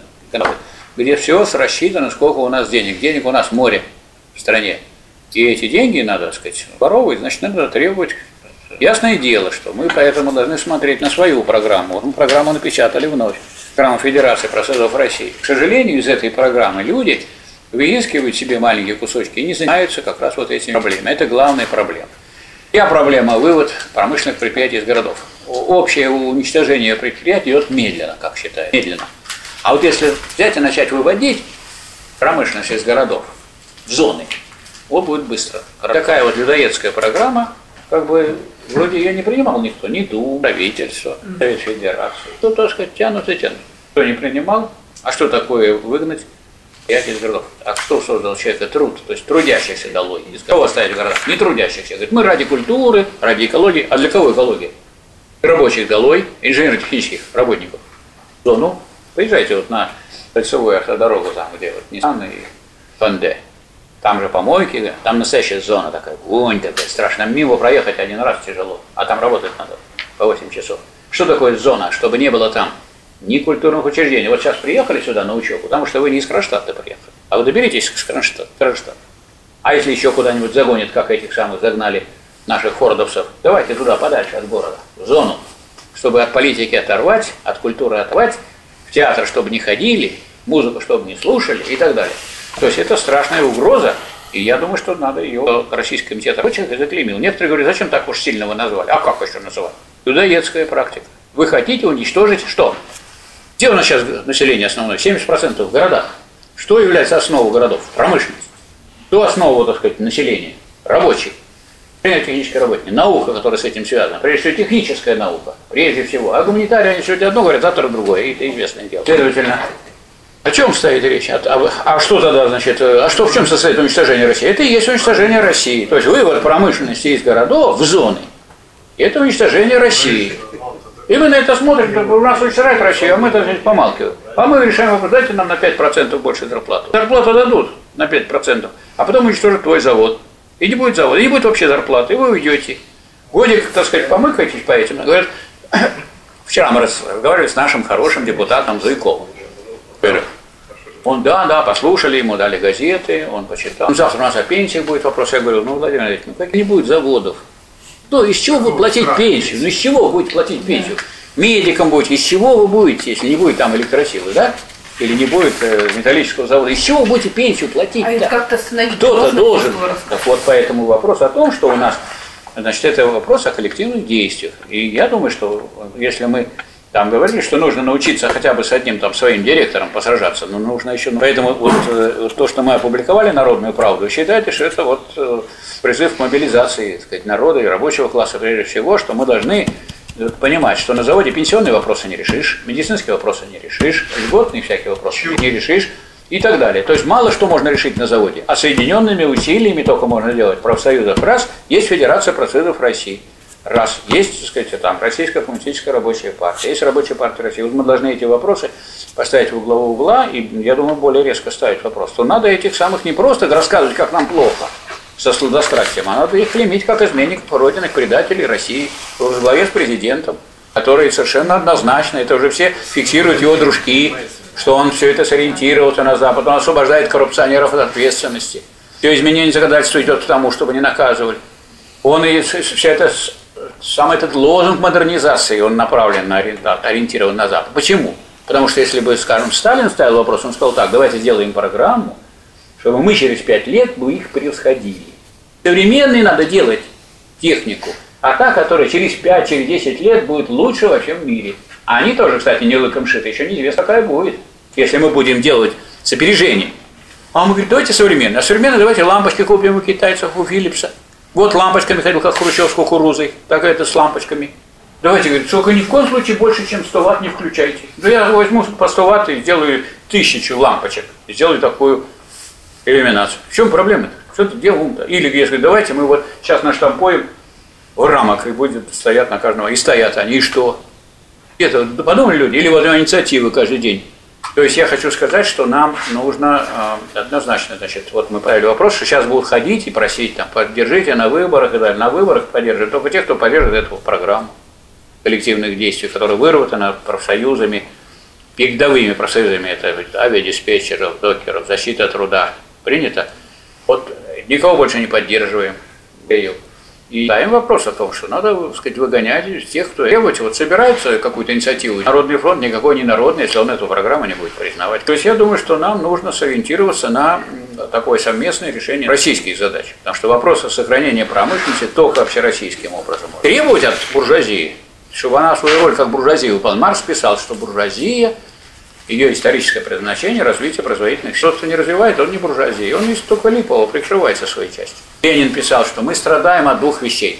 Speaker 2: где все рассчитано, сколько у нас денег. Денег у нас море в стране. И эти деньги надо, так сказать, воровать, значит, надо требовать. Ясное дело, что мы поэтому должны смотреть на свою программу. Вот мы программу напечатали вновь. Программу Федерации профсоюзов России. К сожалению, из этой программы люди выискивают себе маленькие кусочки и не занимаются как раз вот этими проблемами. Это главная проблема. Проблема вывод промышленных предприятий из городов. Общее уничтожение предприятий идет медленно, как считают. Медленно. А вот если взять и начать выводить промышленность из городов в зоны, вот будет быстро. Такая вот людоедская программа, как бы вроде ее не принимал никто, ни Дума, правительство, Совет Федерации. Тут, так сказать, тянут и тянут. Кто не принимал, а что такое выгнать из городов? А кто создал человека? Труд, то есть трудящихся долой. Из кого оставить в городах? Не трудящихся. Говорит, мы ради культуры, ради экологии. А для кого экология? Рабочих долой, инженерно-технических работников. Ну, поезжайте вот на кольцевую автодорогу, там, где вот Ниссан и Фанде. Там же помойки, там настоящая зона такая, вонь такая, страшно. Мимо проехать один раз тяжело, а там работать надо по 8 часов. Что такое зона? Чтобы не было там ни культурных учреждений. Вот сейчас приехали сюда на учебу, потому что вы не из Кронштадта приехали, а вы доберитесь из Кронштадта. А если еще куда-нибудь загонят, как этих самых загнали наших фордовцев, давайте туда подальше от города, в зону, чтобы от политики оторвать, от культуры оторвать, в театр, чтобы не ходили, музыку, чтобы не слушали и так далее. То есть это страшная угроза, и я думаю, что надо ее Российский комитет рабочих заклеймил. Некоторые говорят, зачем так уж сильно вы назвали? А как еще называть? Людоедская практика. Вы хотите уничтожить что? Где у нас сейчас население основное? 70% в городах. Что является основой городов? Промышленность. Кто основа, так сказать, населения? Рабочий. Технические работники. Наука, которая с этим связана. Прежде всего, техническая наука. Прежде всего. А гуманитарии, они сегодня одно говорят, завтра другое. И это известное дело. Следовательно, о чем стоит речь? А что тогда, значит, в чем состоит уничтожение России? Это и есть уничтожение России. То есть вывод промышленности из городов в зоны. Это уничтожение России. И мы на это смотрим, у нас уничтожает Россию, а мы так сказать, помалкиваем. А мы решаем вопрос, дайте нам на 5% больше зарплату. Зарплату дадут на 5%, а потом уничтожат твой завод. И не будет завода, и не будет вообще зарплаты, и вы уйдете. Годик, так сказать, помыкаетесь по этим. Говорят, вчера мы разговаривали с нашим хорошим депутатом Зуйковым. Он, да, послушали, ему дали газеты, он почитал. Завтра у нас о пенсиях будет вопрос. Я говорю, Владимир Ильич, как не будет заводов? Ну, из чего вы платить пенсию? Ну, из чего вы будете платить пенсию? Медиком будете, из чего вы будете, если не будет там электросилы, да? Или не будет металлического завода, из чего вы будете пенсию платить?
Speaker 10: А это как-то остановить?
Speaker 2: Кто-то должен. Так вот, поэтому вопрос о том, что у нас, значит, это вопрос о коллективных действиях. И я думаю, что если мы там говорили, что нужно научиться хотя бы с одним там своим директором посражаться, но нужно еще... Поэтому вот то, что мы опубликовали «Народную правду», считайте, что это вот призыв к мобилизации, так сказать, народа и рабочего класса прежде всего, что мы должны понимать, что на заводе пенсионные вопросы не решишь, медицинские вопросы не решишь, льготные всякие вопросы не решишь и так далее. То есть мало что можно решить на заводе, а соединенными усилиями только можно делать. В профсоюзах раз, есть Федерация профсоюзов России. Раз, есть, так сказать, там Российская коммунистическая рабочая партия, есть Рабочая партия России. Вот мы должны эти вопросы поставить в главу угла и, я думаю, более резко ставить вопрос. То надо этих самых не просто рассказывать, как нам плохо, со сладострастием, а надо их клеймить как изменников, родинных предателей России, во главе с президентом, который совершенно однозначно, это уже все фиксируют его дружки, что он все это сориентировался на Запад, он освобождает коррупционеров от ответственности. Все изменение законодательства идет к тому, чтобы не наказывали. Он и все это... Сам этот лозунг модернизации, он направлен на ориентирован на Запад. Почему? Потому что если бы, скажем, Сталин ставил вопрос, он сказал так, давайте сделаем программу, чтобы мы через 5 лет бы их превосходили. Современные надо делать технику, а та, которая через 5, через 10 лет будет лучше во всем мире. А они тоже, кстати, не лыком шиты, еще неизвестно, какая будет, если мы будем делать с опережением. А мы говорим, давайте современные. А современные давайте лампочки купим у китайцев, у Philips'а. Вот лампочками ходил, как Хрущев с кукурузой, так это с лампочками. Давайте, говорит, только ни в коем случае больше, чем 100 ватт не включайте. Да я возьму по 100 ватт и сделаю 1000 лампочек, и сделаю такую иллюминацию. В чем проблема-то? Что ты делал-то? Или я говорю, давайте мы вот сейчас наштампуем в рамок, и будет стоять на каждого. И стоят они, и что? Это подумали люди, или вот инициативы каждый день. То есть я хочу сказать, что нам нужно однозначно, значит, вот мы поставили вопрос, что сейчас будут ходить и просить, там, поддержите на выборах и далее. На выборах поддерживают только те, кто поддерживает эту программу коллективных действий, которая выработана профсоюзами, передовыми профсоюзами, это авиадиспетчеров, докеров, защита труда. Принято? Вот никого больше не поддерживаем. И ставим вопрос о том, что надо, так сказать, выгонять тех, кто требует. Вот собирается какую-то инициативу. Народный фронт никакой не народный, если он эту программу не будет признавать. То есть я думаю, что нам нужно сориентироваться на такое совместное решение российских задач. Потому что вопрос о сохранении промышленности только общероссийским образом. Требовать от буржуазии, чтобы она свою роль как буржуазия выполнила. Маркс писал, что буржуазия, ее историческое предназначение – развитие производительных сил. Тот, кто не развивает, он не буржуазия. Он из только липового прикрывается своей частью. Ленин писал, что мы страдаем от двух вещей.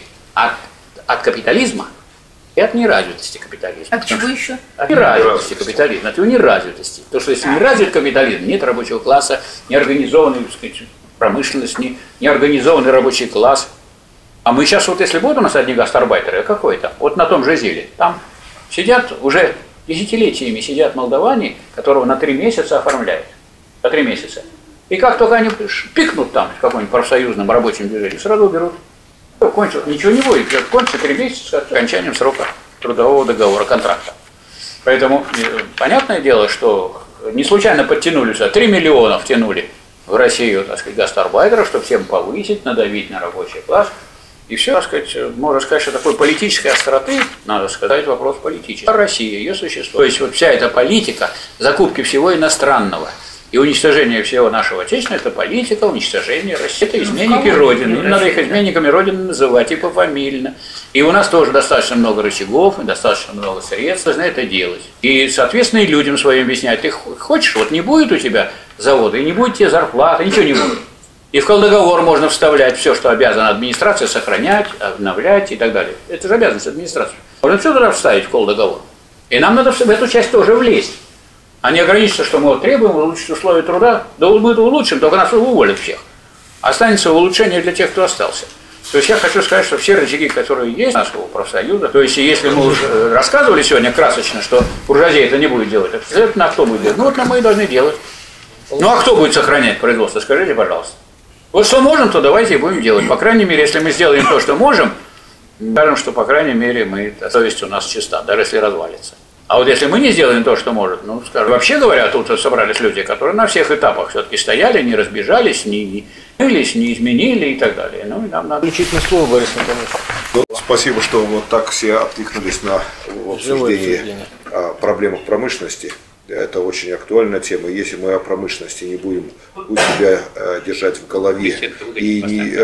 Speaker 2: От капитализма и от неразвитости капитализма.
Speaker 10: От чего еще?
Speaker 2: От неразвитости капитализма, от его неразвитости. Потому что если не развит капитализм, нет рабочего класса, неорганизованной, так сказать, промышленность, неорганизованный рабочий класс. А мы сейчас, вот если будут у нас одни гастарбайтеры, какой там, вот на том же Зиле, там сидят уже десятилетиями сидят молдаване, которого на 3 месяца оформляют. На 3 месяца. И как только они пикнут там в каком-нибудь профсоюзном рабочем движении, сразу уберут. Кончил, ничего не будет, кончится 3 месяца с окончанием срока трудового договора, контракта. Поэтому понятное дело, что не случайно подтянули, 3 миллиона втянули в Россию, так сказать, гастарбайтеров, чтобы всем повысить, надавить на рабочий класс. И все, так сказать, можно сказать, что такой политической остроты, надо сказать, вопрос политический. Россия, ее существо. То есть вот вся эта политика закупки всего иностранного и уничтожения всего нашего отечественного, это политика уничтожения России. Это изменники Родины. Им надо их изменниками Родины называть и пофамильно. И у нас тоже достаточно много рычагов, и достаточно много средств, должны это делать. И, соответственно, и людям своим объяснять, ты хочешь, вот не будет у тебя завода, и не будет тебе зарплаты, ничего не будет. И в колдоговор можно вставлять все, что обязана администрация сохранять, обновлять и так далее. Это же обязанность администрации. Можно все туда вставить в колдоговор. И нам надо в эту часть тоже влезть. А не ограничиться, что мы вот требуем улучшить условия труда. Да мы это улучшим, только нас уволят всех. Останется улучшение для тех, кто остался. То есть я хочу сказать, что все рычаги, которые есть у нашего профсоюза, то есть если мы уже рассказывали сегодня красочно, что буржуазия это не будет делать, обязательно кто будет делать? Ну вот мы и должны делать. Ну а кто будет сохранять производство? Скажите, пожалуйста. Вот что можем, то давайте и будем делать. По крайней мере, если мы сделаем то, что можем, скажем, что, по крайней мере, совесть у нас чиста, даже если развалится. А вот если мы не сделаем то, что может, ну, скажем, вообще говоря, тут собрались люди, которые на всех этапах все-таки стояли, не разбежались, не изменили и так далее. Ну, и нам надо... Включительное слово, Борис Николаевич.
Speaker 4: Ну, спасибо, что вот так все откликнулись на обсуждение о проблемах промышленности. Это очень актуальная тема. Если мы о промышленности не будем у себя держать в голове и не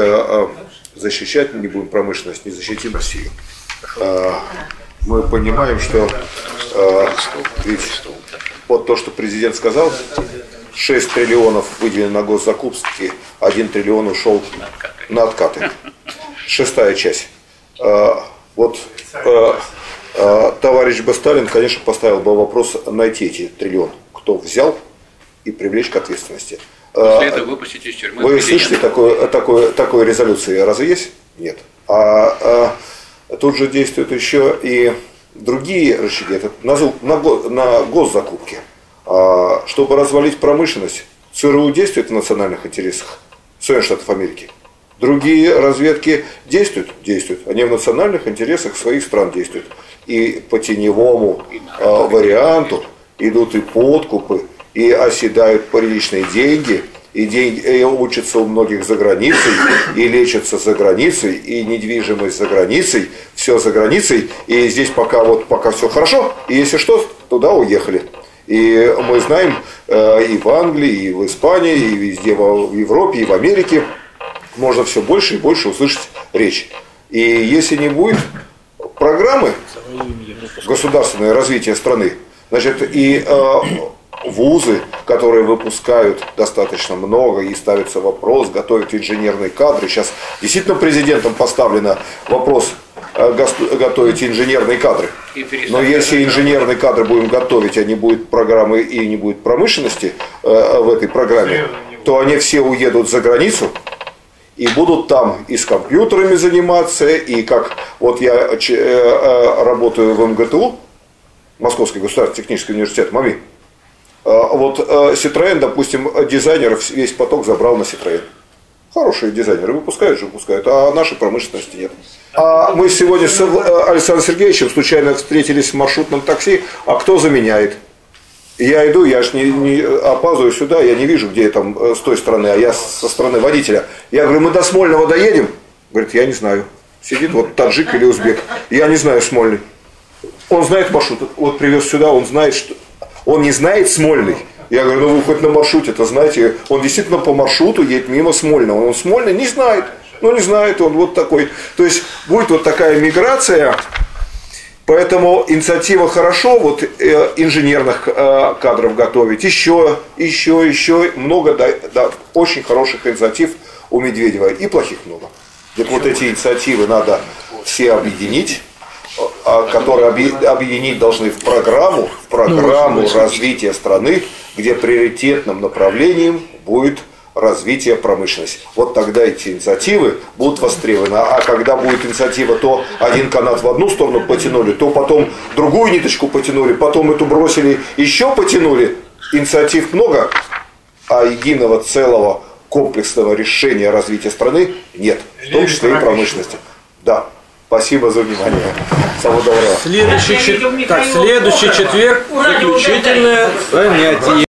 Speaker 4: защищать не будем промышленность, не защитим Россию, мы понимаем, что ведь вот то, что президент сказал, 6 триллионов выделено на госзакупки, 1 триллион ушел на откаты. 6-я часть. Вот товарищ бы Сталин, конечно, поставил бы вопрос найти эти триллион, кто взял и привлечь к ответственности.
Speaker 2: После этого выпустить из тюрьмы.
Speaker 4: Вы слышите такой резолюции? Разве есть? Нет. Тут же действуют еще и другие рычаги, это на госзакупки. Чтобы развалить промышленность, ЦРУ действует в национальных интересах Соединенных Штатов Америки. Другие разведки действуют. Они в национальных интересах своих стран действуют. И по теневому варианту идут и подкупы, и оседают приличные деньги, и учатся у многих за границей, и лечатся за границей, и недвижимость за границей, все за границей, и здесь пока все хорошо, и если что, туда уехали. И мы знаем и в Англии, и в Испании, и везде в Европе, и в Америке можно все больше и больше услышать речь. И если не будет программы государственное развитие страны, значит, и вузы, которые выпускают достаточно много, и ставится вопрос, готовят инженерные кадры. Сейчас действительно президентом поставлен вопрос готовить инженерные кадры. Но если инженерные кадры будем готовить, а не будет программы и не будет промышленности в этой программе, то они все уедут за границу и будут там и с компьютерами заниматься, и как вот я работаю в МГТУ, Московский государственный технический университет, МАМИ, Вот Citroën, допустим, дизайнеров весь поток забрал на Citroën. Хорошие дизайнеры выпускают, а нашей промышленности нет. А мы сегодня с Александром Сергеевичем случайно встретились в маршрутном такси, а кто заменяет? Я иду, я же не опаздываю сюда, я не вижу, где я там с той стороны, а я со стороны водителя. Я говорю, мы до Смольного доедем? Говорит, я не знаю. Сидит вот таджик или узбек. Я не знаю Смольный. Он знает маршрут, вот привез сюда, он знает, что... Он не знает Смольный. Я говорю, ну вы хоть на маршруте-то знаете, он действительно по маршруту едет мимо Смольного. Он Смольный не знает. Ну не знает он, вот такой. То есть будет вот такая миграция. Поэтому инициатива хорошо, вот инженерных кадров готовить. Еще много, да, очень хороших инициатив у Медведева. И плохих много. Вот эти инициативы надо все объединить, которые объединить должны в программу развития страны, где приоритетным направлением будет развитие промышленности. Вот тогда эти инициативы будут востребованы. А когда будет инициатива, то один канат в одну сторону потянули, то потом другую ниточку потянули, потом эту бросили, еще потянули. Инициатив много, а единого целого комплексного решения развития страны нет, в том числе и промышленности. Да. Спасибо за внимание. Всего доброго.
Speaker 1: Следующий четверг заключительное занятие.